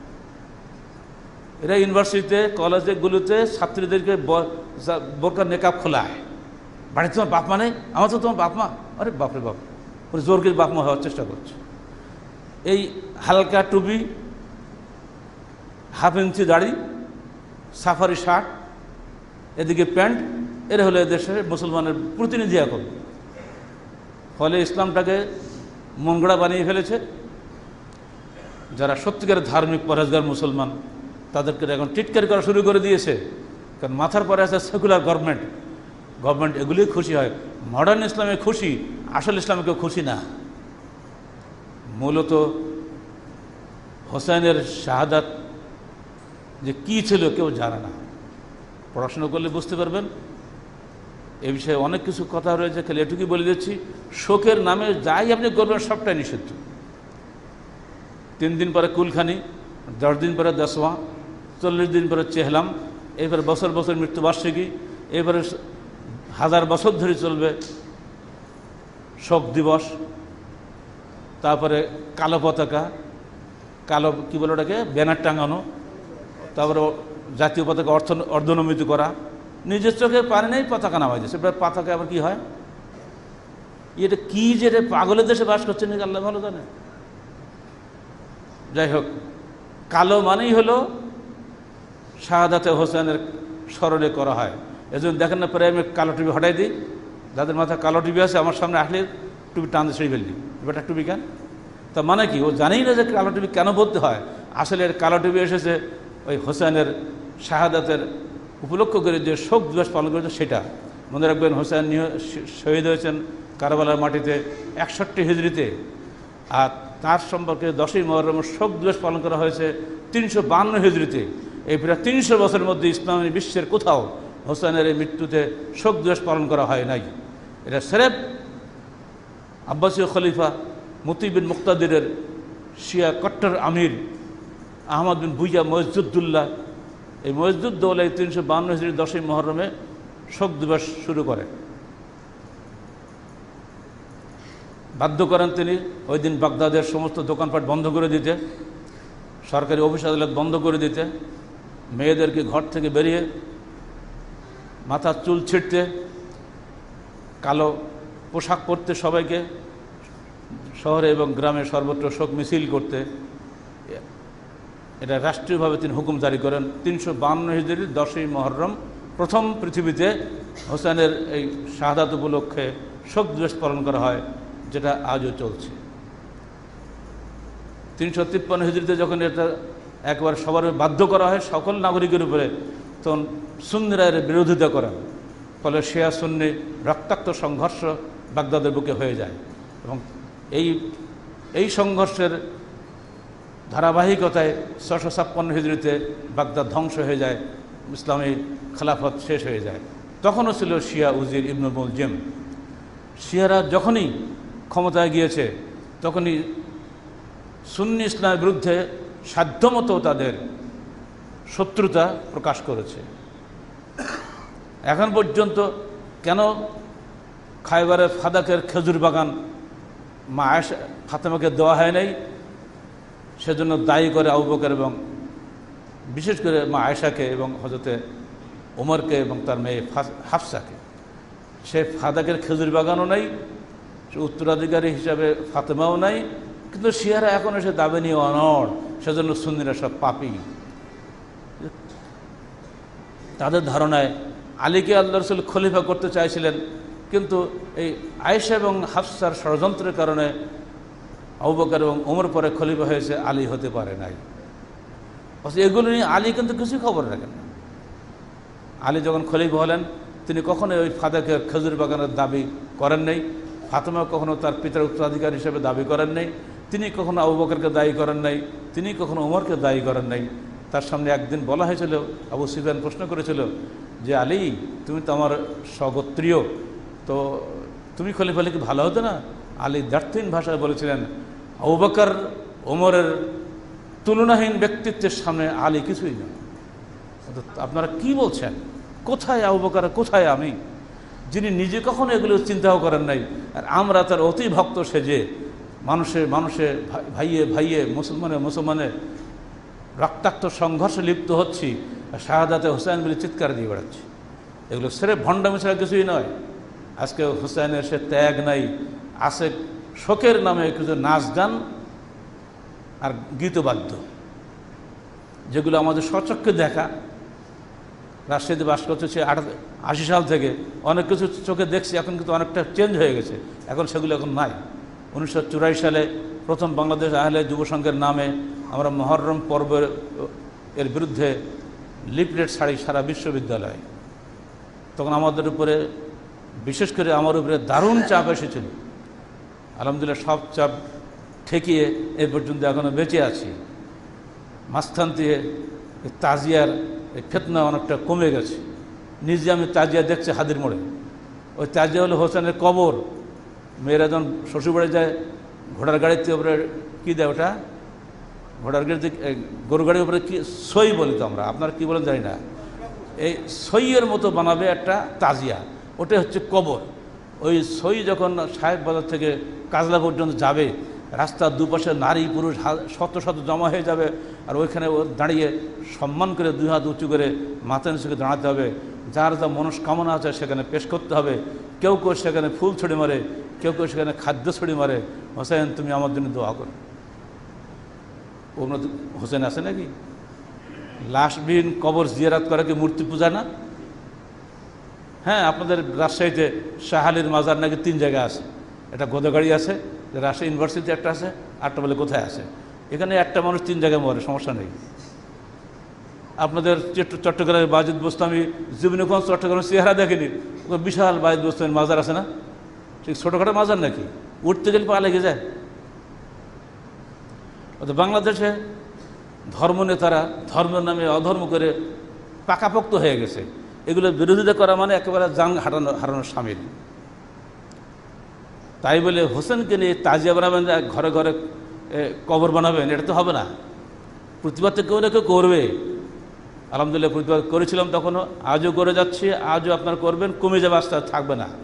এরা ইউনিভার্সিটিতে কলেজেগুলোতে ছাত্রীদেরকে বোরকা নেকাব খোলায়। বাড়িতে তোমার বাপ মা নেই? আমার তো তোমার বাপ মা। আরে বাপরে বাপ, ওর জোর করে বাপ মা হওয়ার চেষ্টা করছে। এই হালকা টুপি, হাফ ইঞ্চি দাড়ি, সাফারি শার্ট, এদিকে প্যান্ট, এরা হলো এদেশের মুসলমানের প্রতিনিধি এখন। ফলে ইসলামটাকে মঙ্গড়া বানিয়ে ফেলেছে। যারা সত্যিকারের ধার্মিক পরহেজগার মুসলমান তাদেরকে এখন টিটকারি করা শুরু করে দিয়েছে। কারণ মাথার পরে আছে সেকুলার গভর্নমেন্ট, গভর্নমেন্ট এগুলি খুশি হয়। মডার্ন ইসলামে খুশি, আসল ইসলামে কেউ খুশি না। মূলত হোসেনের শাহাদাত যে কী ছিল কেউ জানে না, পড়াশোনা করলে বুঝতে পারবেন। এ বিষয়ে অনেক কিছু কথা রয়েছে, খালি এটুকুই বলে দিচ্ছি, শোকের নামে যাই আপনি করবেন সবটাই নিষিদ্ধ। তিন দিন পরে কুলখানি, দশ দিন পরে দশওয়া, চল্লিশ দিন পরে চেহলাম, এরপরে বছর বছর মৃত্যুবার্ষিকী, এরপরে হাজার বছর ধরে চলবে শোক দিবস, তারপরে কালো পতাকা, কালো কী বলে ওটাকে, ব্যানার টাঙানো, তারপরে জাতীয় পতাকা অর্থ অর্ধনমিত করা, নিজের চোখে পারে নেই পতাকা নামাই দিয়েছে। এবার পতাকা আবার কী হয়, এটা কী যে রে, পাগলের দেশে বাস করছে নাকি আল্লাহ ভালো জানে। যাই হোক, কালো মানেই হলো শাহাদাতে হোসেনের স্মরণে করা হয়। এজন্য দেখেন না, প্রায় আমি কালো টুপি হটাই দিই, যাদের মাথায় কালো টুপি আছে আমার সামনে আসলে টুপি টান দিয়ে ফেললি, এবারটা টুপি কেন, তা মানে কি ও জানেই না যে কালো টুপি কেন বলতে হয়। আসলে এর কালো টুপি এসেছে ওই হোসেনের শাহাদাতের উপলক্ষ করে যে শোক দিবস পালন করেছে সেটা মনে রাখবেন। হোসেন শহীদ হয়েছেন কারবালার মাটিতে একষট্টি হিজরিতে, আর তার সম্পর্কে দশই মুহররম শোক দিবস পালন করা হয়েছে তিনশো বান্ন হিজরিতে। এই প্রায় তিনশো বছরের মধ্যে ইসলামী বিশ্বের কোথাও হোসেনের এই মৃত্যুতে শোক দিবস পালন করা হয় নাই। এটা সেরেফ আব্বাসীয় খলিফা মতি বিন মুক্তাদিরের শিয়া কট্টর আমির আহমদ বিন বুইয়া মসজিদুল্লাহ, এই মসজিদুদ্দৌলা এই তিনশো বান্ন হিজরি দশই মুহররমে শোক দিবস শুরু করে, বাধ্য করেন তিনি ওই দিন বাগদাদের সমস্ত দোকানপাট বন্ধ করে দিতে, সরকারি অফিস আদালত বন্ধ করে দিতে, মেয়েদেরকে ঘর থেকে বেরিয়ে মাথার চুল ছিঁড়তে, কালো পোশাক পরতে, সবাইকে শহরে এবং গ্রামে সর্বত্র শোক মিছিল করতে, এটা রাষ্ট্রীয়ভাবে তিনি হুকুম জারি করেন। তিনশো বান্ন হিজরির দশই মুহররম প্রথম পৃথিবীতে হোসেনের এই শাহাদাত উপলক্ষে শোক দিবস পালন করা হয়, যেটা আজও চলছে। তিনশো তিপ্পান্ন হিজরিতে যখন এটা একবার সবার বাধ্য করা হয় সকল নাগরিকের উপরে, তখন সুন্নিরা এর বিরোধিতা করেন, ফলে শিয়া সুন্নি রক্তাক্ত সংঘর্ষ বাগদাদের বুকে হয়ে যায় এবং এই এই সংঘর্ষের ধারাবাহিকতায় ছশো ছাপ্পান্ন হিজরিতে বাগদাদ ধ্বংস হয়ে যায়, ইসলামী খেলাফত শেষ হয়ে যায়। তখনও ছিল শিয়া উজির ইবনুল মুলজিম। শিয়ারা যখনই ক্ষমতায় গিয়েছে তখনই সুন্নি ইসলামের বিরুদ্ধে সাধ্যমতো তাদের শত্রুতা প্রকাশ করেছে। এখন পর্যন্ত কেন খায়বারের ফাদাকের খেজুর বাগান মা আয়েশা ফাতেমাকে দেওয়া হয় নাই, সেজন্য দায়ী করে আবু বকর এবং বিশেষ করে মা আয়েশাকে এবং হযরতে ওমরকে এবং তার মেয়ে হাফসাকে। সে ফাদাকের খেজুর বাগানও নাই, সে উত্তরাধিকারী হিসাবে ফাতেমাও নাই, কিন্তু শিয়ারা এখন এসে দাবি নিয়ে অনড়, সেজন্য সুন্নিরা সব পাপী। তাদের ধারণায় আলীকে আল্লাহ রাসূল খলিফা করতে চাইছিলেন, কিন্তু এই আয়েশা এবং হাফসার ষড়যন্ত্রের কারণে আবু বকর এবং ওমর পরে খলিফা হয়েছে, আলী হতে পারে নাই। অথচ এগুলো নিয়ে আলী কিন্তু কিছু খবর রাখেন না। আলী যখন খলিফা হলেন তিনি কখনোই ওই ফাদাকের খেজুর বাগানের দাবি করেন নাই, ফাতেমা কখনো তার পিতার উত্তরাধিকার হিসেবে দাবি করেন নাই, তিনি কখনো আবু বকরকে দায়ী করেন নাই, তিনি কখনো ওমরকে দায়ী করেন নাই। তার সামনে একদিন বলা হয়েছিল, আবু সুফিয়ান প্রশ্ন করেছিল যে আলী, তুমি তো আমার স্বগোত্রীয়, তো তুমি খলিফা হলে কি ভালো হতো না? আলী দ্ব্যর্থহীন ভাষায় বলেছিলেন, আবু বকর ওমরের তুলনাহীন ব্যক্তিত্বের সামনে আলী কিছুই না। আপনারা কি বলছেন? কোথায় আবু বকর, কোথায় আমি, যিনি নিজে কখনো এগুলো চিন্তাও করেন নাই, আর আমরা তার অতি ভক্ত সেজে মানুষে মানুষে ভাইয়ে ভাইয়ে মুসলমানে মুসলমানে রক্তাক্ত সংঘর্ষে লিপ্ত হচ্ছি, আর শাহাদাতে হোসেন বলে চিৎকার দিয়ে বেড়াচ্ছি। এগুলো সেরে ভণ্ডামি ছাড়া কিছুই নয়। আজকে হোসেনের সে ত্যাগ নাই, আছে শোকের নামে কিছু নাচ গান আর গীতবাদ্য, যেগুলো আমাদের স্বচক্ষে দেখা। রাজশাহীতে বাস করছে সে আট আশি সাল থেকে, অনেক কিছু চোখে দেখছি, এখন কিন্তু অনেকটা চেঞ্জ হয়ে গেছে, এখন সেগুলো এখন নাই। উনিশশো চুরাশি সালে প্রথম বাংলাদেশ আহলে যুব সংঘের নামে আমরা মহররম পর্বের এর বিরুদ্ধে লিফলেট ছাড়ি সারা বিশ্ববিদ্যালয়ে। তখন আমাদের উপরে, বিশেষ করে আমার উপরে দারুণ চাপ এসেছিল। আলহামদুলিল্লাহ সব চাপ ঠেকিয়ে এ পর্যন্ত এখনও বেঁচে আছি। মাঝখান দিয়ে তাজিয়ার ফেতনা অনেকটা কমে গেছে। নিজে আমি তাজিয়া দেখছি হাদির মোড়ে। ওই তাজিয়া হলো হোসেনের কবর। মেয়েরা যখন শ্বশুরবাড়ি যায় ঘোড়ার গাড়িতে উপরে কী দেয় ওটা, ঘোড়ার গাড়িতে গরু গাড়ির উপরে কি সই বলি তো আমরা, আপনারা কী বলেন জানি না, এই সইয়ের মতো বানাবে একটা তাজিয়া, ওটাই হচ্ছে কবর। ওই সই যখন সাহেব বাজার থেকে কাজলা পর্যন্ত যাবে, রাস্তার দুপাশে নারী পুরুষ শত শত জমা হয়ে যাবে, আর ওইখানে ও দাঁড়িয়ে সম্মান করে দুই হাত উঁচু করে মাথা নিচু করে দাঁড়াতে হবে। যার যা মনস্কামনা আছে সেখানে পেশ করতে হবে। কেউ কেউ সেখানে ফুল ছড়ি মারে, কেউ কেউ সেখানে খাদ্য ছড়ি মারে, হোসেন তুমি আমার জন্য দোয়া করো। ওগুলো হোসেন আছে নাকি? লাশবিহীন কবর জিয়ারাত করা কি মূর্তি পূজা না? হ্যাঁ, আপনাদের রাজশাহীতে শাহালির মাজার নাকি তিন জায়গা আছে। এটা গোদাগাড়ি আছে, রাজশাহী ইউনিভার্সিটি একটা আছে, আটটা বলে কোথায় আছে। এখানে একটা মানুষ তিন জায়গায় মরে, সমস্যা নেই। আপনাদের চট্টগ্রামের বাজিদ বোস্তামি জীবনে কোন চট্টগ্রামের চেহারা দেখেনি, বিশাল বাজিদ বোস্তামির মাজার আছে না? ঠিক ছোটোখাটো মাজার নাকি? উঠতে গেলে পা লেগে যায়। অর্থাৎ বাংলাদেশে ধর্মনেতারা ধর্মের নামে অধর্ম করে পাকাপোক্ত হয়ে গেছে। এগুলো বিরোধিতা করা মানে একেবারে জান হারানো হারানোর সামিল। তাই বলে হোসেনকে নিয়ে তাজিয়া বানাবেন, ঘরে ঘরে কবর বানাবেন, এটা তো হবে না। প্রতিবাদ তো কেউ না কেউ করবে। আলহামদুলিল্লাহ প্রতিবাদ করেছিলাম তখনও, আজও করে যাচ্ছি, আজও আপনার করবেন, কমে যাবে, আস্তে আস্তে থাকবে না।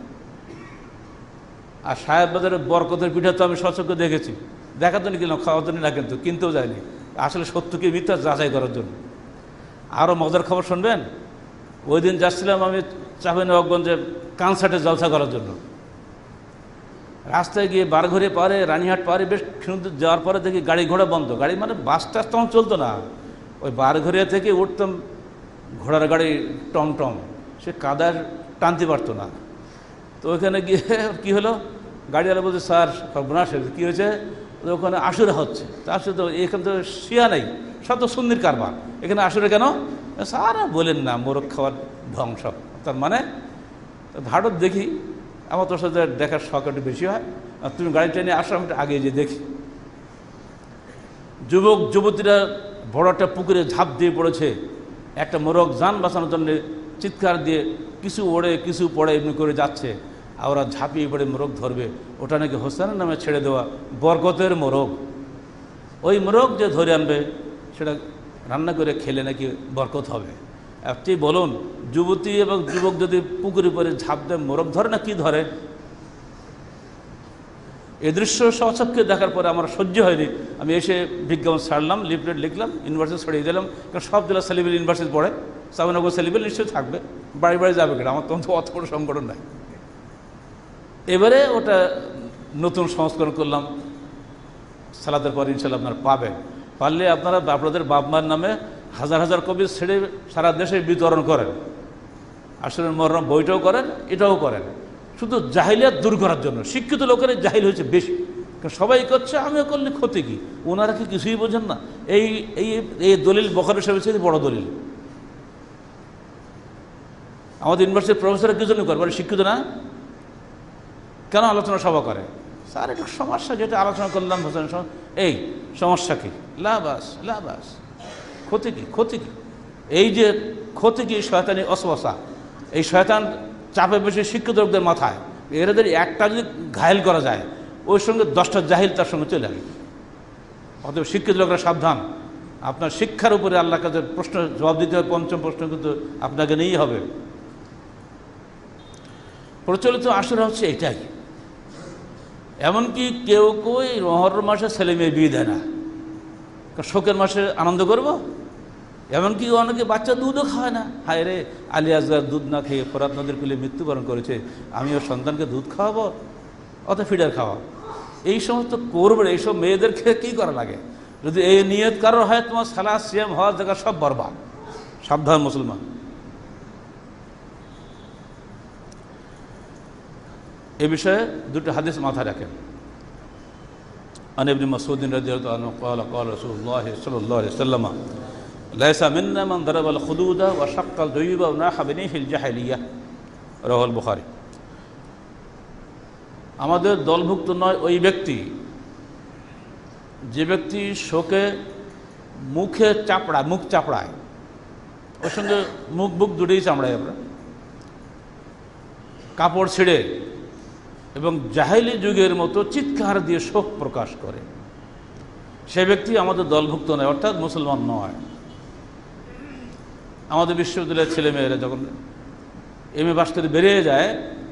আর সাহেব বাজারের বরকতের পিঠা তো আমি সচক্ষে দেখেছি, দেখার জন্য কিনলাম, খাওয়ার জন্য না, কিন্তু কিনতেও যায়নি, আসলে সত্যকে মিথ্যা যাচাই করার জন্য। আরও মজার খবর শুনবেন, ওই দিন যাচ্ছিলাম আমি চাঁপাইনবাবগঞ্জে কনসার্টে জলসা করার জন্য। রাস্তায় গিয়ে বারঘরে পারে, রানীহাট পারে, বেশ সুন্দর যাওয়ার পরে দেখি গাড়ি ঘোড়া বন্ধ। গাড়ি মানে বাস টাস তখন চলতো না। ওই বারঘরিয়া থেকে উঠতাম ঘোড়ার গাড়ি টমটম, সে কাদার টানতে পারতো না। তো ওইখানে গিয়ে কী হলো, গাড়িওয়ালা বলছে স্যার সর্বনাশ হয়েছে। কী হয়েছে? ওখানে আশুরা হচ্ছে। তা আসলে তো এখানে তো শিয়া নেই, সব তো সুন্নির কারবার, এখানে আশুরা কেন? স্যার বলেন না, মোরগ খাওয়ার ধ্বংস। তার মানে ভারত দেখি, আমার তোর সাথে দেখার শখ একটু বেশি হয়, আর তুমি গাড়িটা নিয়ে আসো, আমি আগে যে দেখি। যুবক যুবতীরা বড় একটা পুকুরে ঝাঁপ দিয়ে পড়েছে, একটা মোরগ যান বাঁচানোর জন্য চিৎকার দিয়ে কিছু ওড়ে কিছু পড়ে এমনি করে যাচ্ছে, আর ওরা ঝাঁপিয়ে পড়ে মোরগ ধরবে। ওটা নাকি হোসেনের নামে ছেড়ে দেওয়া বরকতের মোরগ। ওই মোরগ যে ধরে আনবে সেটা রান্না করে খেলে নাকি বরকত হবে। আপনি বলুন, যুবতী এবং যুবক যদি পুকুরে পরে ঝাঁপ দেয়, মোরগ ধরে না কি ধরে? এ দৃশ্য স্বচক্ষে দেখার পরে আমার সহ্য হয়নি। আমি এসে বিজ্ঞাপন ছাড়লাম, লিফলেট লিখলাম, ইউনিভার্সিটি ছড়িয়ে দিলাম, কারণ সব জেলা সেলিবেল ইউনিভার্সিটি পড়ে, চাঁপাইনবাবগঞ্জ সেলিবেল নিশ্চয়ই থাকবে, বাড়ি বাড়ি যাবে কেন, আমার তখন তো অত বড় সংগঠন নাই। এবারে ওটা নতুন সংস্করণ করলাম, সালাতের পর ইনশাল্লাহ আপনারা পাবেন। পারলে আপনারা আপনাদের বাপ মার নামে হাজার হাজার কপি ছেড়ে সারা দেশে বিতরণ করেন, আসলে মহরম বইটাও করেন, এটাও করেন, শুধু জাহিলিয়াত দূর করার জন্য। শিক্ষিত লোকের জাহিল হয়েছে বেশি, কারণ সবাই করছে, আমিও করলে ক্ষতি কি? ওনারা কি কিছুই বোঝেন না? এই এই এই দলিল বখারি সাহেবের সাথে বড় দলিল। আমাদের ইউনিভার্সিটির প্রফেসররা কি জন্য করে? বলে শিক্ষিত না, কেন আলোচনা সভা করে? স্যার একটু সমস্যা, যেটা আলোচনা করলাম হোসেন, এই সমস্যা কি? লাবাস লাবাস, ক্ষতি কি? ক্ষতি কি? এই যে ক্ষতি কি? শয়তানি অসবসা, এই শয়তান চাপে বসে শিক্ষিত লোকদের মাথায়, এরাদের একটা যদি ঘায়েল করা যায়, ওই সঙ্গে দশটা জাহিল তার সঙ্গে চলে আসে। অতএব শিক্ষিত লোকরা সাবধান, আপনার শিক্ষার উপরে আল্লাহর কাছে প্রশ্ন জবাব দিতে হবে। পঞ্চম প্রশ্ন কিন্তু আপনাকে নিয়েই হবে। প্রচলিত আশুরা হচ্ছে এটাই। এমনকি কেউ কেউ এই মহরম মাসে ছেলে মেয়ে বিয়ে দেয় না, শোকের মাসে আনন্দ করব। এমনকি অনেকে বাচ্চা দুধও খায় না। হায় রে, আলী আসগার দুধ না খেয়ে ফোরাত নদীর কুলে মৃত্যুবরণ করেছে, আমি ওর সন্তানকে দুধ খাওয়াবো, অত ফিডার খাওয়া, এই সমস্ত করবে। এইসব মেয়েদেরকে কী করা লাগে? যদি এই নিয়ত কারোর হয়, তোমার সালাহ সিয়াম হওয়ার জায়গা সব বরবাদ। সাবধান মুসলমান। এ বিষয়ে দুটো হাদিস মাথায় রাখেন। আন ইবনে মাসউদ রাদিয়াল্লাহু আনহু قال قال رسول الله صلى الله عليه وسلم লাইসা মিন্না মান দারাবাল খুদুদা ওয়া শাক্কাল জয়ুবা ওয়া নাহা বিনিহিল জাহিলিয়া, রাওয়াহুল বুখারী। আমাদের দলভুক্ত নয় ওই ব্যক্তি যে ব্যক্তি শোকে মুখে চাপড়ায়, মুখ চাপড়ায়, ওর সঙ্গে মুখ বুক দুটোই চামড়ায় আমরা, কাপড় ছিঁড়ে এবং জাহেলি যুগের মতো চিৎকার দিয়ে শোক প্রকাশ করে, সে ব্যক্তি আমাদের দলভুক্ত নয়, অর্থাৎ মুসলমান নয়। আমাদের বিশ্ববিদ্যালয়ের ছেলেমেয়েরা যখন এম এ পাস করে বেরিয়ে যায়,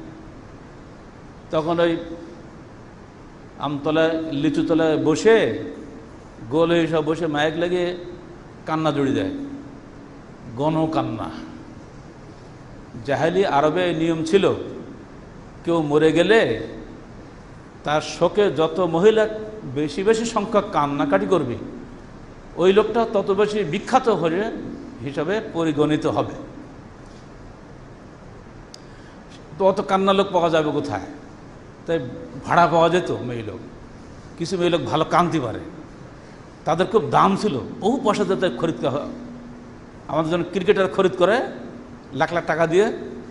তখন ওই আমতলায় লিচুতলায় বসে গোল হয়ে সব বসে মাইক লাগিয়ে কান্না জড়িয়ে দেয়, গণ কান্না। জাহেলি আরবে নিয়ম ছিল, কেউ মরে গেলে তার শোকে যত মহিলা বেশি বেশি সংখ্যক কান্নাকাটি করবে, ওই লোকটা তত বেশি বিখ্যাত হয়ে হিসাবে পরিগণিত হবে। তো অত কান্না লোক পাওয়া যাবে কোথায়? তাই ভাড়া পাওয়া যেত মেয়ে লোক, কিছু মেয়ে লোক ভালো কাঁদতে পারে, তাদের খুব দাম ছিল, বহু পয়সা দিতে খরিদ করা। আমাদের জন্য ক্রিকেটার খরিদ করে লাখ লাখ টাকা দিয়ে,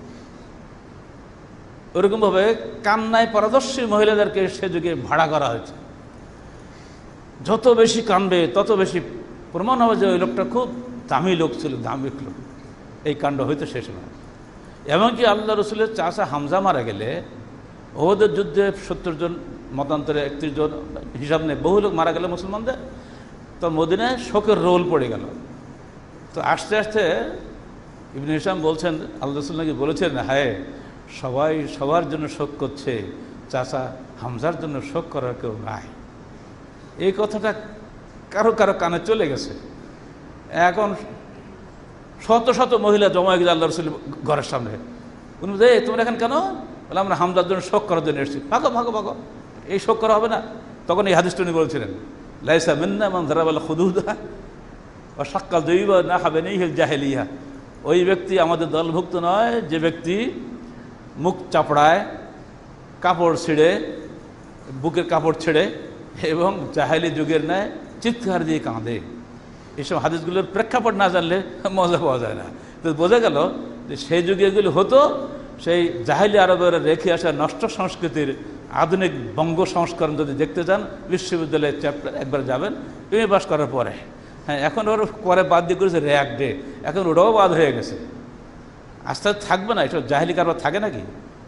ওরকমভাবে কান্নায় পারদর্শী মহিলাদেরকে সে যুগে ভাড়া করা হয়েছে। যত বেশি কাঁদবে তত বেশি প্রমাণ হবে যে ওই লোকটা খুব দামি লোক ছিল, দামি লোক। এই কাণ্ড হয়তো শেষ নয়। এমনকি আল্লাহ রসুলের চাচা হামজা মারা গেলে ওদের যুদ্ধে সত্তর জন মতান্তরে একত্রিশ জন হিসাব নেই, বহু লোক মারা গেল মুসলমানদের, তো মদিনায় শোকের রোল পড়ে গেল। তো আস্তে আস্তে ইবনে হিশাম বলছেন, আল্লাহ রসুল নাকি বলেছেন, হায় সবাই সবার জন্য শোক করছে, চাচা হামজার জন্য শোক করার কেউ নাই। এই কথাটা কারো কারো কানে চলে গেছে। এখন শত শত মহিলা জমা হয়ে গেছে আল্লাহ রসুল ঘরের সামনে। উনি বলছে, এই তোমরা এখন কেন? বলে, আমরা হামজার জন্য শোক করার জন্য এসেছি। ভাগো ভাগো ভাগো, এই শোক করা হবে না। তখন এই হাদিসটা উনি বলছিলেন, লাইসা মিন্না মান দারাবাল খুদুদা ওয়া শাক্কাল জয়ুবা ওয়া নাহা বিনিহিল জাহিলিয়া। ওই ব্যক্তি আমাদের দলভুক্ত নয় যে ব্যক্তি মুখ চাপড়ায়, কাপড় ছিঁড়ে, বুকের কাপড় ছেড়ে এবং জাহেলি যুগের ন্যায় চিৎকার দিয়ে কাঁদে। এইসব হাদিসগুলোর প্রেক্ষাপট না জানলে মজা পাওয়া যায় না। তো বোঝা গেল যে সেই যুগে এগুলো হতো, সেই জাহেলি আরবের রেখে আসা নষ্ট সংস্কৃতির আধুনিক বঙ্গ সংস্করণ যদি দেখতে চান, বিশ্ববিদ্যালয়ের চ্যাপ্টার একবার যাবেন এম এ পাস করার পরে। হ্যাঁ, এখন ওর পরে বাদ দিয়ে করেছে র্যাক ডে, এখন ওটাও বাদ হয়ে গেছে। আস্তে আস্তে থাকবে না, এসব জাহেলি কারবার থাকে নাকি?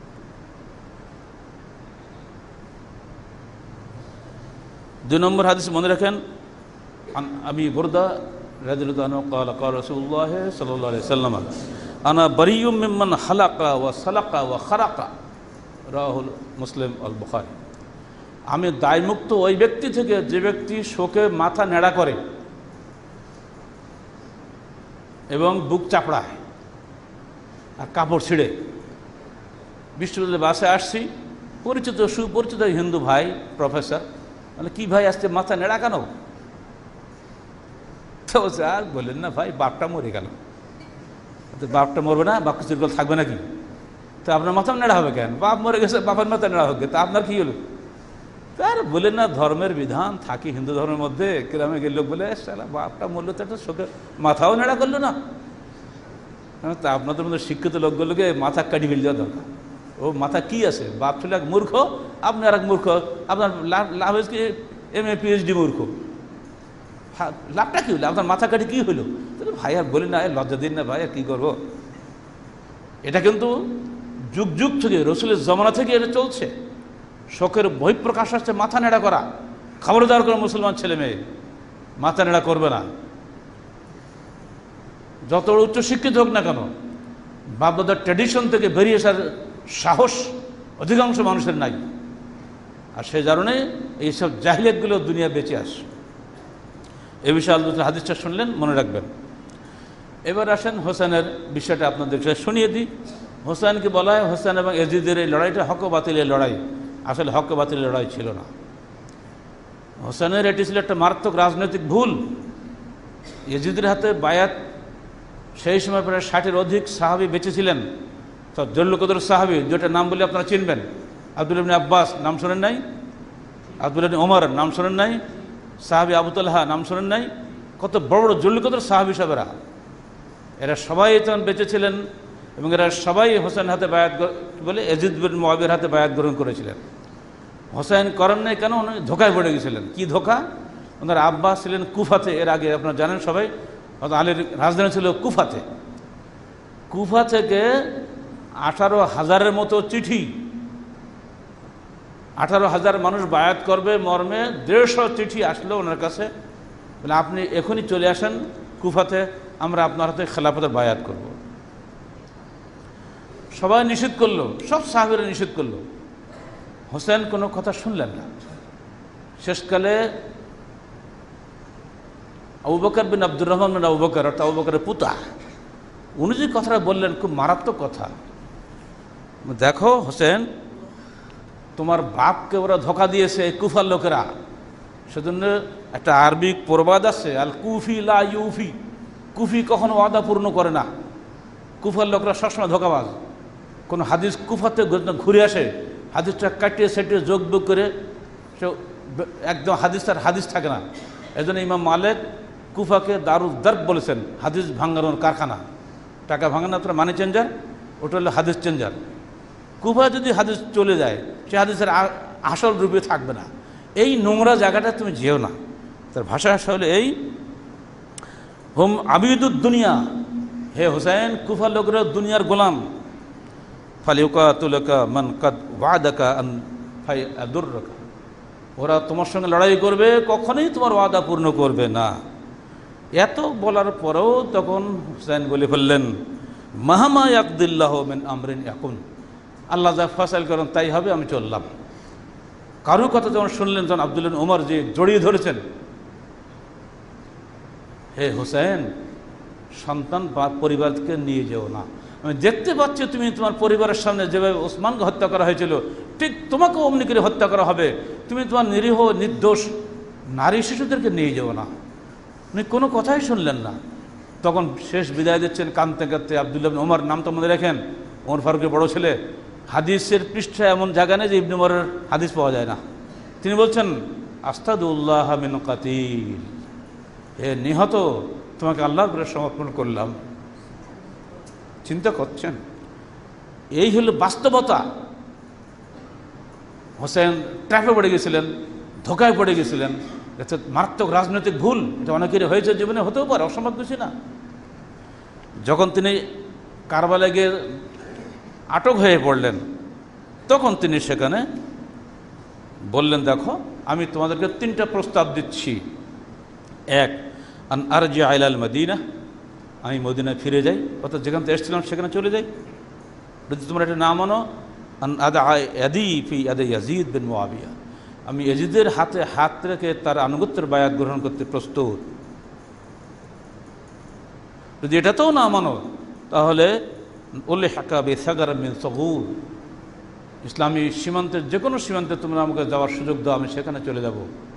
দুই নম্বর হাদিস মনে রাখেন, আমি বুরদা রাদিয়াল্লাহু আনহু قال قال رسول الله صلى الله عليه وسلم انا بريء ممن حلق وسلق وخرق রাওয়াহু মুসলিম আল বুখারী। আমি দায়মুক্ত ওই ব্যক্তি থেকে যে ব্যক্তি শোকে মাথা নেড়া করে এবং বুক চাপড়ায় আর কাপড় ছিঁড়ে। বিশ্ববিদ্যালয়ে বাসে আসছি, পরিচিত সুপরিচিত হিন্দু ভাই প্রফেসর, মানে কি ভাই আসছে মাথা নেড়া কেন? তো আর বললেন না ভাই, বাপটা মরে গেল। বাপটা মরবে না, বাপ চিরকাল থাকবে নাকি? তো আপনার মাথা নেড়া হবে কেন? বাপ মরে গেছে, বাপের মাথা নেড়া হবে, তা আপনার কি হলো? তার বললেন না, ধর্মের বিধান থাকি হিন্দু ধর্মের মধ্যে। গ্রামে গেলে লোক বলে, সালা বাপটা মরলো তো একটা শোকের মাথাও নেড়া করলো না। তা আপনাদের মধ্যে শিক্ষিত লোকগুলোকে মাথা কাটি ফেলে দেওয়া দরকার। ও মাথা কি আছে? বাপ ছিল এক মূর্খ, আপনি আর এক মূর্খ, আপনার লাভ হয়েছে কি এম এ পিএইচডি মূর্খ। লাভটা কী হলো? আপনার মাথা কাটি কী হলো? ভাই আর বলি না, লজ্জা দিন না ভাই, আর কী করবো? এটা কিন্তু যুগ যুগ থেকে, রসুলের জমানা থেকে এটা চলছে। শোকের বহিঃপ্রকাশ আসছে মাথা নেড়া করা। খবরদার করে মুসলমান ছেলে মেয়ে মাথা নেড়া করবে না, যত উচ্চ শিক্ষিত হোক না কেন। বাপদাদার ট্র্যাডিশন থেকে বেরিয়ে আসার সাহস অধিকাংশ মানুষের নাই, আর সেই কারণে এইসব জাহিলিয়াতগুলো দুনিয়া বেঁচে আসে। এ বিষয়ে আল্লাহ হাদিসটা শুনলেন, মনে রাখবেন। এবার আসেন হোসেনের বিষয়টা আপনাদের শুনিয়ে দিই। হোসেনকে বলা হয়, হোসেন এবং এজিদের এই লড়াইটা হক বাতিলের লড়াই, আসলে হক বাতিলের লড়াই ছিল না। হোসেনের এটি ছিল একটা মারাত্মক রাজনৈতিক ভুল। এজিদের হাতে বায়াত, সেই সময় প্রায় ষাটের অধিক সাহাবি বেঁচে ছিলেন। তো জল্লু কদর সাহাবি, যেটা নাম বলে আপনারা চিনবেন, আব্দুল্লাহ ইবনে আব্বাস নাম শোনেন নাই? আব্দুল্লাহ ইবনে ওমর নাম শোনেন নাই? সাহাবি আবু তালহা নাম শোনেন নাই? কত বড় বড় জল্লিকতের সাহাবী সাহেবেরা, এরা সবাই তখন বেঁচে ছিলেন এবং এরা সবাই হোসেন হাতে বায়াত বলে ইয়াজিদ বিন মুআবিয়ার হাতে বায়াত গ্রহণ করেছিলেন। হোসেন করেন নাই কেন? উনি ধোকায় পড়ে গেছিলেন। কি ধোকা? ওনার আব্বা ছিলেন কুফাতে, এর আগে আপনারা জানেন সবাই, আলীর রাজধানী ছিল কুফাতে। কুফা থেকে আঠারো হাজারের মতো চিঠি, আঠারো হাজার মানুষ বায়াত করবে মর্মে দেড়শো চিঠি আসলো ওনার কাছে, বলে আপনি এখনই চলে আসেন কুফাতে, আমরা আপনার হাতে খেলাফতের বায়াত করব। সবাই নিষেধ করলো, সব সাহাবীরা নিষেধ করলো। হোসেন কোনো কথা শুনলেন না। শেষকালে আবু বকর বিন আব্দুর রহমান বিন আবু বকর, অর্থাৎ আবু বকরের পুতা, উনি যে কথাটা বললেন খুব মারাত্মক কথা। দেখো হোসেন, তোমার বাপকে ওরা ধোকা দিয়েছে এই কুফার লোকেরা, সেজন্য একটা আরবিক প্রবাদ আছে, আল কুফি লা ইউফি, কুফি কখনো ওয়াদা পূর্ণ করে না। কুফার লোকরা সবসময় ধোকাবাজ। কোনো হাদিস কুফাতে ঘুরে আসে, হাদিসটা কাটিয়ে সেটিয়ে যোগ বিয়োগ করে সে একদম হাদিস তার হাদিস থাকে না। এজন্য ইমাম মালিক কুফাকে দারুদ দারব বলেছেন, হাদিস ভাঙানোর কারখানা। টাকা ভাঙানো আপনার মানি চেঞ্জার, ওটা হলো হাদিস চেঞ্জার। কুফা যদি হাদিস চলে যায়, সে হাদিসের আসল রূপে থাকবে না। এই নোংরা জায়গাটা তুমি যেও না। তার ভাষা হলো এই, হুম আবিদুদ দুনিয়া, হে হোসেন কুফা লোকরা দুনিয়ার গোলাম। ফালিউকাতুলাকা মান কাদ ওয়াদাকা আন ফায়াদুররাকা, ওরা তোমার সঙ্গে লড়াই করবে, কখনোই তোমার ওয়াদা পূর্ণ করবে না। এত বলার পরেও তখন হুসাইন বলে ফেললেন, মাহামা ইয়াকদিল্লাহু মিন আমরিন ইয়াকুন, আল্লাহ যা ফয়সাল করেন তাই হবে, আমি চললাম। কারো কথা যখন শুনলেন, তখন আব্দুল্লাহ ওমর যে জড়িয়ে ধরেছেন, হে হুসাইন, সন্তান বা পরিবারকে নিয়ে যেও না। আমি দেখতে পাচ্ছি তুমি তোমার পরিবারের সামনে যেভাবে ওসমানকে হত্যা করা হয়েছিল, ঠিক তোমাকেও অমনি করে হত্যা করা হবে। তুমি তোমার নিরীহ নির্দোষ নারী শিশুদেরকে নিয়ে যেও না। উনি কোনো কথাই শুনলেন না। তখন শেষ বিদায় দিচ্ছেন কাঁদতে কাঁদতে। আব্দুল্লাহ ইবনে ওমর, নাম তো মনে রাখেন, ওমর ফারুকের বড় ছেলে। হাদিসের পৃষ্ঠায় এমন জায়গা নেই যে ইবনে ওমরের হাদিস পাওয়া যায় না। তিনি বলছেন, আস্তাদুল্লাহ মিন কাতিল, হে নিহত, তোমাকে আল্লাহর উপরে সমর্পণ করলাম। চিন্তা করছেন, এই হলো বাস্তবতা। হোসেন ট্র্যাপে পড়ে গেছিলেন, ধোকায় পড়ে গেছিলেন। এটা মারাত্মক রাজনৈতিক ভুল, এটা অনেকেরই হয়েছে জীবনে, হতেও পারে, অসম্ভব কিছু না। যখন তিনি কারবালায় গিয়ে আটক হয়ে পড়লেন, তখন তিনি সেখানে বললেন, দেখো আমি তোমাদেরকে তিনটা প্রস্তাব দিচ্ছি। এক, আন আরজি আইলাল মদিনা, আমি মদিনায় ফিরে যাই, অর্থাৎ যেখান থেকে এসেছিলাম সেখানে চলে যাই। যদি তোমরা এটা না মানো, আন আদা আদি ফি আদে ইয়াজিদ বিন মুআবিয়া, আমি ইয়াজিদের হাতে হাত রেখে তার আনুগত্যের বায়াত গ্রহণ করতে প্রস্তুত। যদি এটাতেও না মানো, তাহলে ওলে হাকা বে সাগার মিন সগুর, ইসলামী সীমান্তের যে কোনো সীমান্তে তোমরা আমাকে যাওয়ার সুযোগ দাও, আমি সেখানে চলে যাব।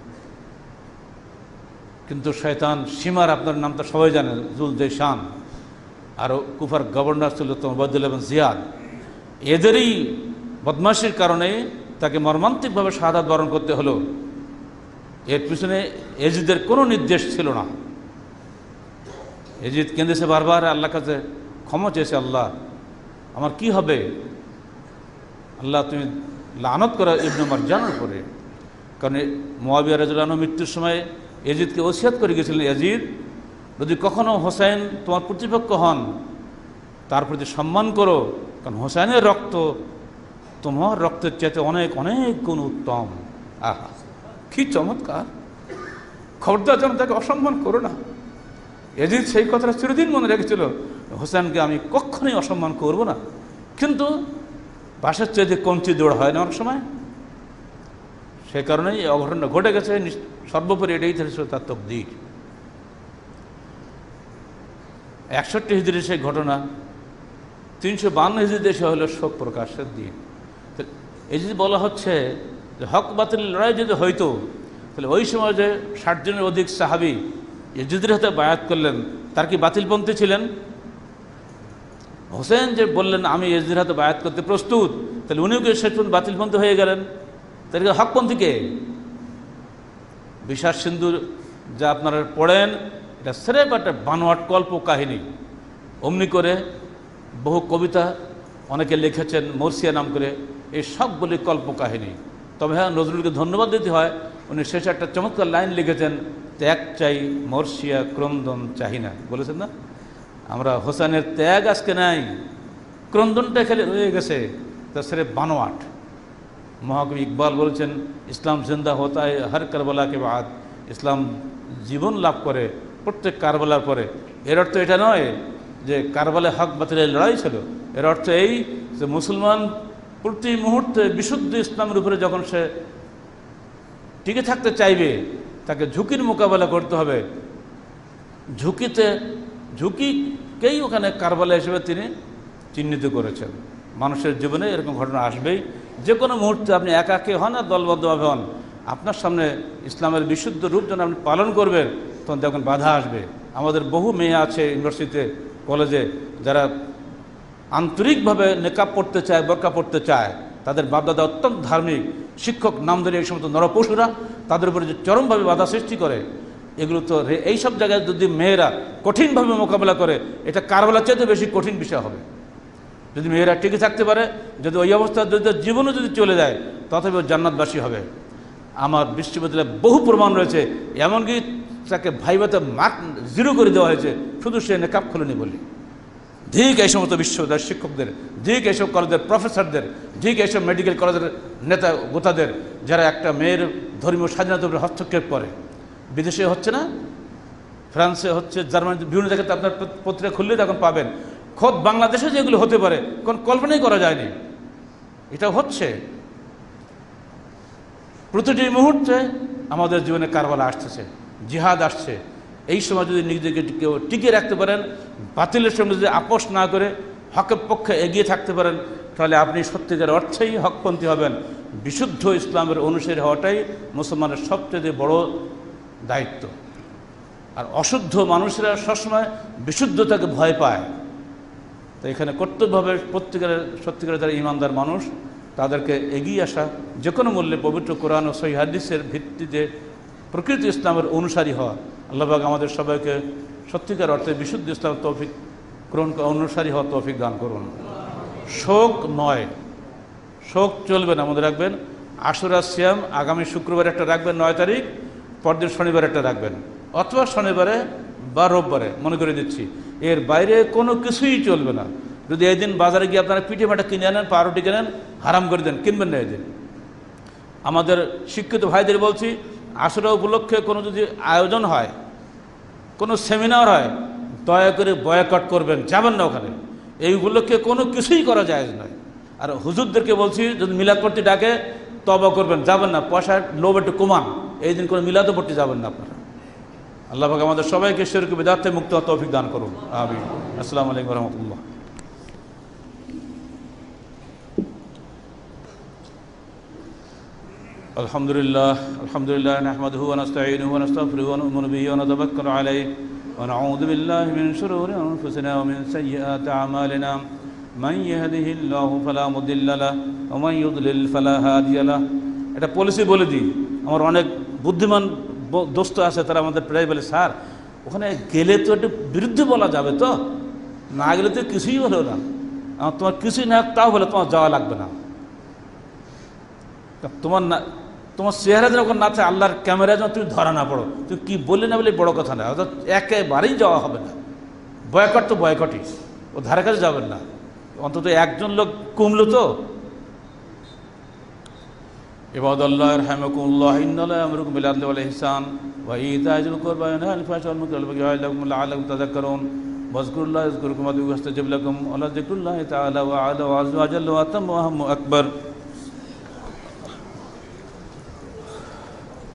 কিন্তু শয়তান সীমার, আপনার নাম তো সবাই জানে, জুল জৈশান, আর কুফার গভর্নর ছিল তো উবাইদুল্লাহ বিন জিয়াদ। এদেরই বদমাশির কারণে তাকে মর্মান্তিকভাবে শাহাদাত বরণ করতে হলো। এর পিছনে ইয়াজিদের কোনো নির্দেশ ছিল না। ইয়াজিদ কেঁদেছে বারবার, আল্লাহর কাছে ক্ষমা চেয়েছে, আল্লাহ আমার কি হবে? আল্লাহ তুমি লানত করো ইবনে মারজানের উপরে। কারণ মুআবিয়া রাদিয়াল্লাহু আনহু মৃত্যুর সময় ইয়াজিদকে ওসিয়ত করে গেছিলেন, ইয়াজিদ যদি কখনো হোসেন তোমার প্রতিপক্ষ হন, তার প্রতি সম্মান করো, কারণ হোসেনের রক্ত তোমার রক্তের চাইতে অনেক অনেক গুণ উত্তম। আহা, কি চমৎকার! খবরদার যেন তাকে অসম্মান করো না। ইয়াজিদ সেই কথাটা চিরদিন মনে রেখেছিল, হোসেনকে আমি কখনোই অসম্মান করব না। কিন্তু বাসার চাইতে কঞ্চি দৌড় হয় না অনেক সময়, সে কারণেই এই অঘটনটা ঘটে গেছে। সর্বোপরি এটাই ছিল তার তকদীর। একষট্টি হিজরি সেই ঘটনা, তিনশো বান্ন হিজরিতে এসে হলো শোক প্রকাশের দিন। এই যদি বলা হচ্ছে যে হক বাতিলের লড়াই যদি হইতো, তাহলে ওই সময় যে ষাট জনের অধিক সাহাবি ইয়াজিদের হাতে বায়াত করলেন, তার কি বাতিলপন্থী ছিলেন? হোসেন যে বললেন আমি ইয়াজিদের হাতে বায়াত করতে প্রস্তুত, তাহলে উনিও কি শেষ পর্যন্ত বাতিলপন্থী হয়ে গেলেন? তাহলে হকপন্থীকে? বিশ্বাস সিন্ধু যা আপনারা পড়েন, এটা স্রেফ একটা বানোয়াট কল্প কাহিনী। অমনি করে বহু কবিতা অনেকে লিখেছেন মরসিয়া নাম করে, এই সবগুলি কল্প কাহিনী। তবে হ্যাঁ, নজরুলকে ধন্যবাদ দিতে হয়, উনি শেষে একটা চমৎকার লাইন লিখেছেন, ত্যাগ চাই মরসিয়া ক্রন্দন চাহি না, বলেছেন না? আমরা হোসেনের ত্যাগ আজকে নাই, ক্রন্দনটা খেলে রয়ে গেছে, তা স্রেফ বানোয়াট। মহাকবি ইকবাল বলছেন, ইসলাম জিন্দা হতা হয় হর কারবালাকে বাদ, ইসলাম জীবন লাভ করে প্রত্যেক কারবালার পরে। এর অর্থ এটা নয় যে কারবালায় হক বাতিলের লড়াই ছিল, এর অর্থ এই যে মুসলমান প্রতি মুহূর্তে বিশুদ্ধ ইসলামের উপরে যখন সে টিকে থাকতে চাইবে, তাকে ঝুঁকির মোকাবেলা করতে হবে। ঝুঁকিতে ঝুঁকিকেই ওখানে কারবালা হিসেবে তিনি চিহ্নিত করেছেন। মানুষের জীবনে এরকম ঘটনা আসবেই, যে কোনো মুহূর্তে আপনি একাকে হন আর দলবদ্ধভাবে হন, আপনার সামনে ইসলামের বিশুদ্ধ রূপ যেন আপনি পালন করবেন, তখন দেখুন বাধা আসবে। আমাদের বহু মেয়ে আছে ইউনিভার্সিটিতে, কলেজে, যারা আন্তরিকভাবে নেকাব পড়তে চায়, বোরকা পড়তে চায়, তাদের বাপদাদা অত্যন্ত ধার্মিক, শিক্ষক নামধারী এই সমস্ত নরপশুরা তাদের উপরে যে চরমভাবে বাধা সৃষ্টি করে, এগুলো তো এইসব জায়গায় যদি মেয়েরা কঠিনভাবে মোকাবেলা করে, এটা কারবালার চাইতে বেশি কঠিন বিষয় হবে। যদি মেয়েরা টিকে থাকতে পারে, যদি ওই অবস্থা যদি জীবনও যদি চলে যায়, তথাপি জান্নাতবাসী হবে। আমার বিশ্ববিদ্যালয়ে বহু প্রমাণ রয়েছে, এমনকি তাকে ভাইভাতে মার্ক জিরো করে দেওয়া হয়েছে শুধু সে নেকাব খুলেনি বলে। ঠিক এই সমস্ত বিশ্ববিদ্যালয়ের শিক্ষকদের, ঠিক এইসব কলেজের প্রফেসরদের, ঠিক এইসব মেডিকেল কলেজের নেতা গোতাদের, যারা একটা মেয়ের ধর্মীয় স্বাধীনতার উপরে হস্তক্ষেপ করে। বিদেশে হচ্ছে না, ফ্রান্সে হচ্ছে, জার্মানি, বিভিন্ন জায়গাতে আপনার পত্রিকা খুললে তখন পাবেন। খোদ বাংলাদেশে যেগুলো হতে পারে কোন কল্পনাই করা যায়নি, এটা হচ্ছে। প্রতিটি মুহূর্তে আমাদের জীবনে কারবালা আসতেছে, জিহাদ আসছে। এই সময় যদি নিজেকে কেউ টিকে রাখতে পারেন, বাতিলের সঙ্গে যদি আপোষ না করে হকের পক্ষে এগিয়ে থাকতে পারেন, তাহলে আপনি সত্যিকার অর্থেই হকপন্থী হবেন। বিশুদ্ধ ইসলামের অনুসারী হওয়াটাই মুসলমানের সবচেয়ে বড় দায়িত্ব। আর অশুদ্ধ মানুষেরা সবসময় বিশুদ্ধতাকে ভয় পায়। তো এখানে কর্তব্যভাবে প্রত্যেকের সত্যিকারের যারা ইমানদার মানুষ, তাদেরকে এগিয়ে আসা, যে কোনো মূল্যে পবিত্র কোরআন ও সহিহ হাদিসের ভিত্তিতে প্রকৃত ইসলামের অনুসারী হওয়া। আল্লাহ পাক আমাদের সবাইকে সত্যিকার অর্থে বিশুদ্ধ ইসলাম তৌফিক গ্রহণ অনুসারী হওয়া তৌফিক দান করুন। শোক নয়, শোক চলবে না, মনে রাখবেন। আশুরা সিয়াম আগামী শুক্রবার একটা রাখবেন, নয় তারিখ, পরদিন শনিবার একটা রাখবেন, অথবা শনিবারে বা রোববারে, মনে করে দিচ্ছি। এর বাইরে কোনো কিছুই চলবে না। যদি এই দিন বাজারে গিয়ে আপনারা পিঠে মাঠা কিনে আনেন, পাউরুটি কেনেন, হারাম করে দেন, কিনবেন না এই দিন। আমাদের শিক্ষিত ভাইদের বলছি, আশুরা উপলক্ষে কোনো যদি আয়োজন হয়, কোনো সেমিনার হয়, দয়া করে বয়কট করবেন, যাবেন না ওখানে। এই উপলক্ষে কোনো কিছুই করা যায় নয়। আর হুজুরদেরকে বলছি, যদি মিলাদ পড়তে ডাকে তওবা করবেন, যাবেন না। পয়সার লোভ একটু কমান, এই দিন কোনো মিলাদও পড়তে যাবেন না আপনারা। আল্লাহ পাক আমাদের সবাইকে শিরক বিদআত থেকে মুক্ত হওয়ার তৌফিক দান করুন। আমিন। আসসালামু আলাইকুম ওয়া রাহমাতুল্লাহ। আলহামদুলিল্লাহ আলহামদুলিল্লাহ নাহমাদুহু ওয়া নাস্তাঈনুহু ওয়া নাস্তাগফিরুহু ওয়া নু'মিনু বিহি ওয়া নাতাওয়াক্কালু আলাইহি ওয়া নাউযু বিল্লাহি মিন শুরুরি আনফুসিনা ওয়া মিন সাইয়্যাতি আ'মালিনা মান ইয়াহদিহিল্লাহু ফালা মুদিল্লা লাহু ওয়া মান ইউদ্লিল ফালা হাদিয়া লাহু। এটা পলিসি বলে দিই, আমার অনেক বুদ্ধিমান দোস্ত আছে, তারা আমাদের প্রায় বলে, স্যার ওখানে গেলে তো একটু বিরুদ্ধে বলা যাবে, তো না গেলে তো কিছুই হলো না, তোমার কিছুই না তাও বলে তোমার যাওয়া লাগবে না। তোমার না, তোমার চেহারা যখন না থাকে, আল্লাহর ক্যামেরায় যখন তুমি ধরা না পড়ো, তুমি কী বললে না বলে বড় কথা না, অর্থাৎ একেবারেই যাওয়া হবে না। বয়কট তো বয়কটই, ও ধারে কাছে যাবেন না। অন্তত একজন লোক কমলো তো। ইবাদাল্লাহ রাহমাকুমুল্লাহ ইন্নাল্লাহা ইয়া'মুরুকুম বিল আদলি ওয়াল ইহসান ওয়া ইতা'ইল কুরবা ওয়া ইয়ানহা আনিল ফাহশাই ওয়াল মুনকারি ওয়াল বাগyi ইয়া'iদুকুম লা'আল্লাকুম তাযাক্কারুন ওয়াজকুরুল্লাহ ইয়াযকুরকুম ওয়া আদ'উহু ইস্তাজিব লাকুম ওয়া লাযিকরুল্লাহি তাআলা ওয়া আ'লা ওয়া আ'যা ওয়া জাল্লা ওয়া আতাম্মু ওয়া আহম্মু আকবার।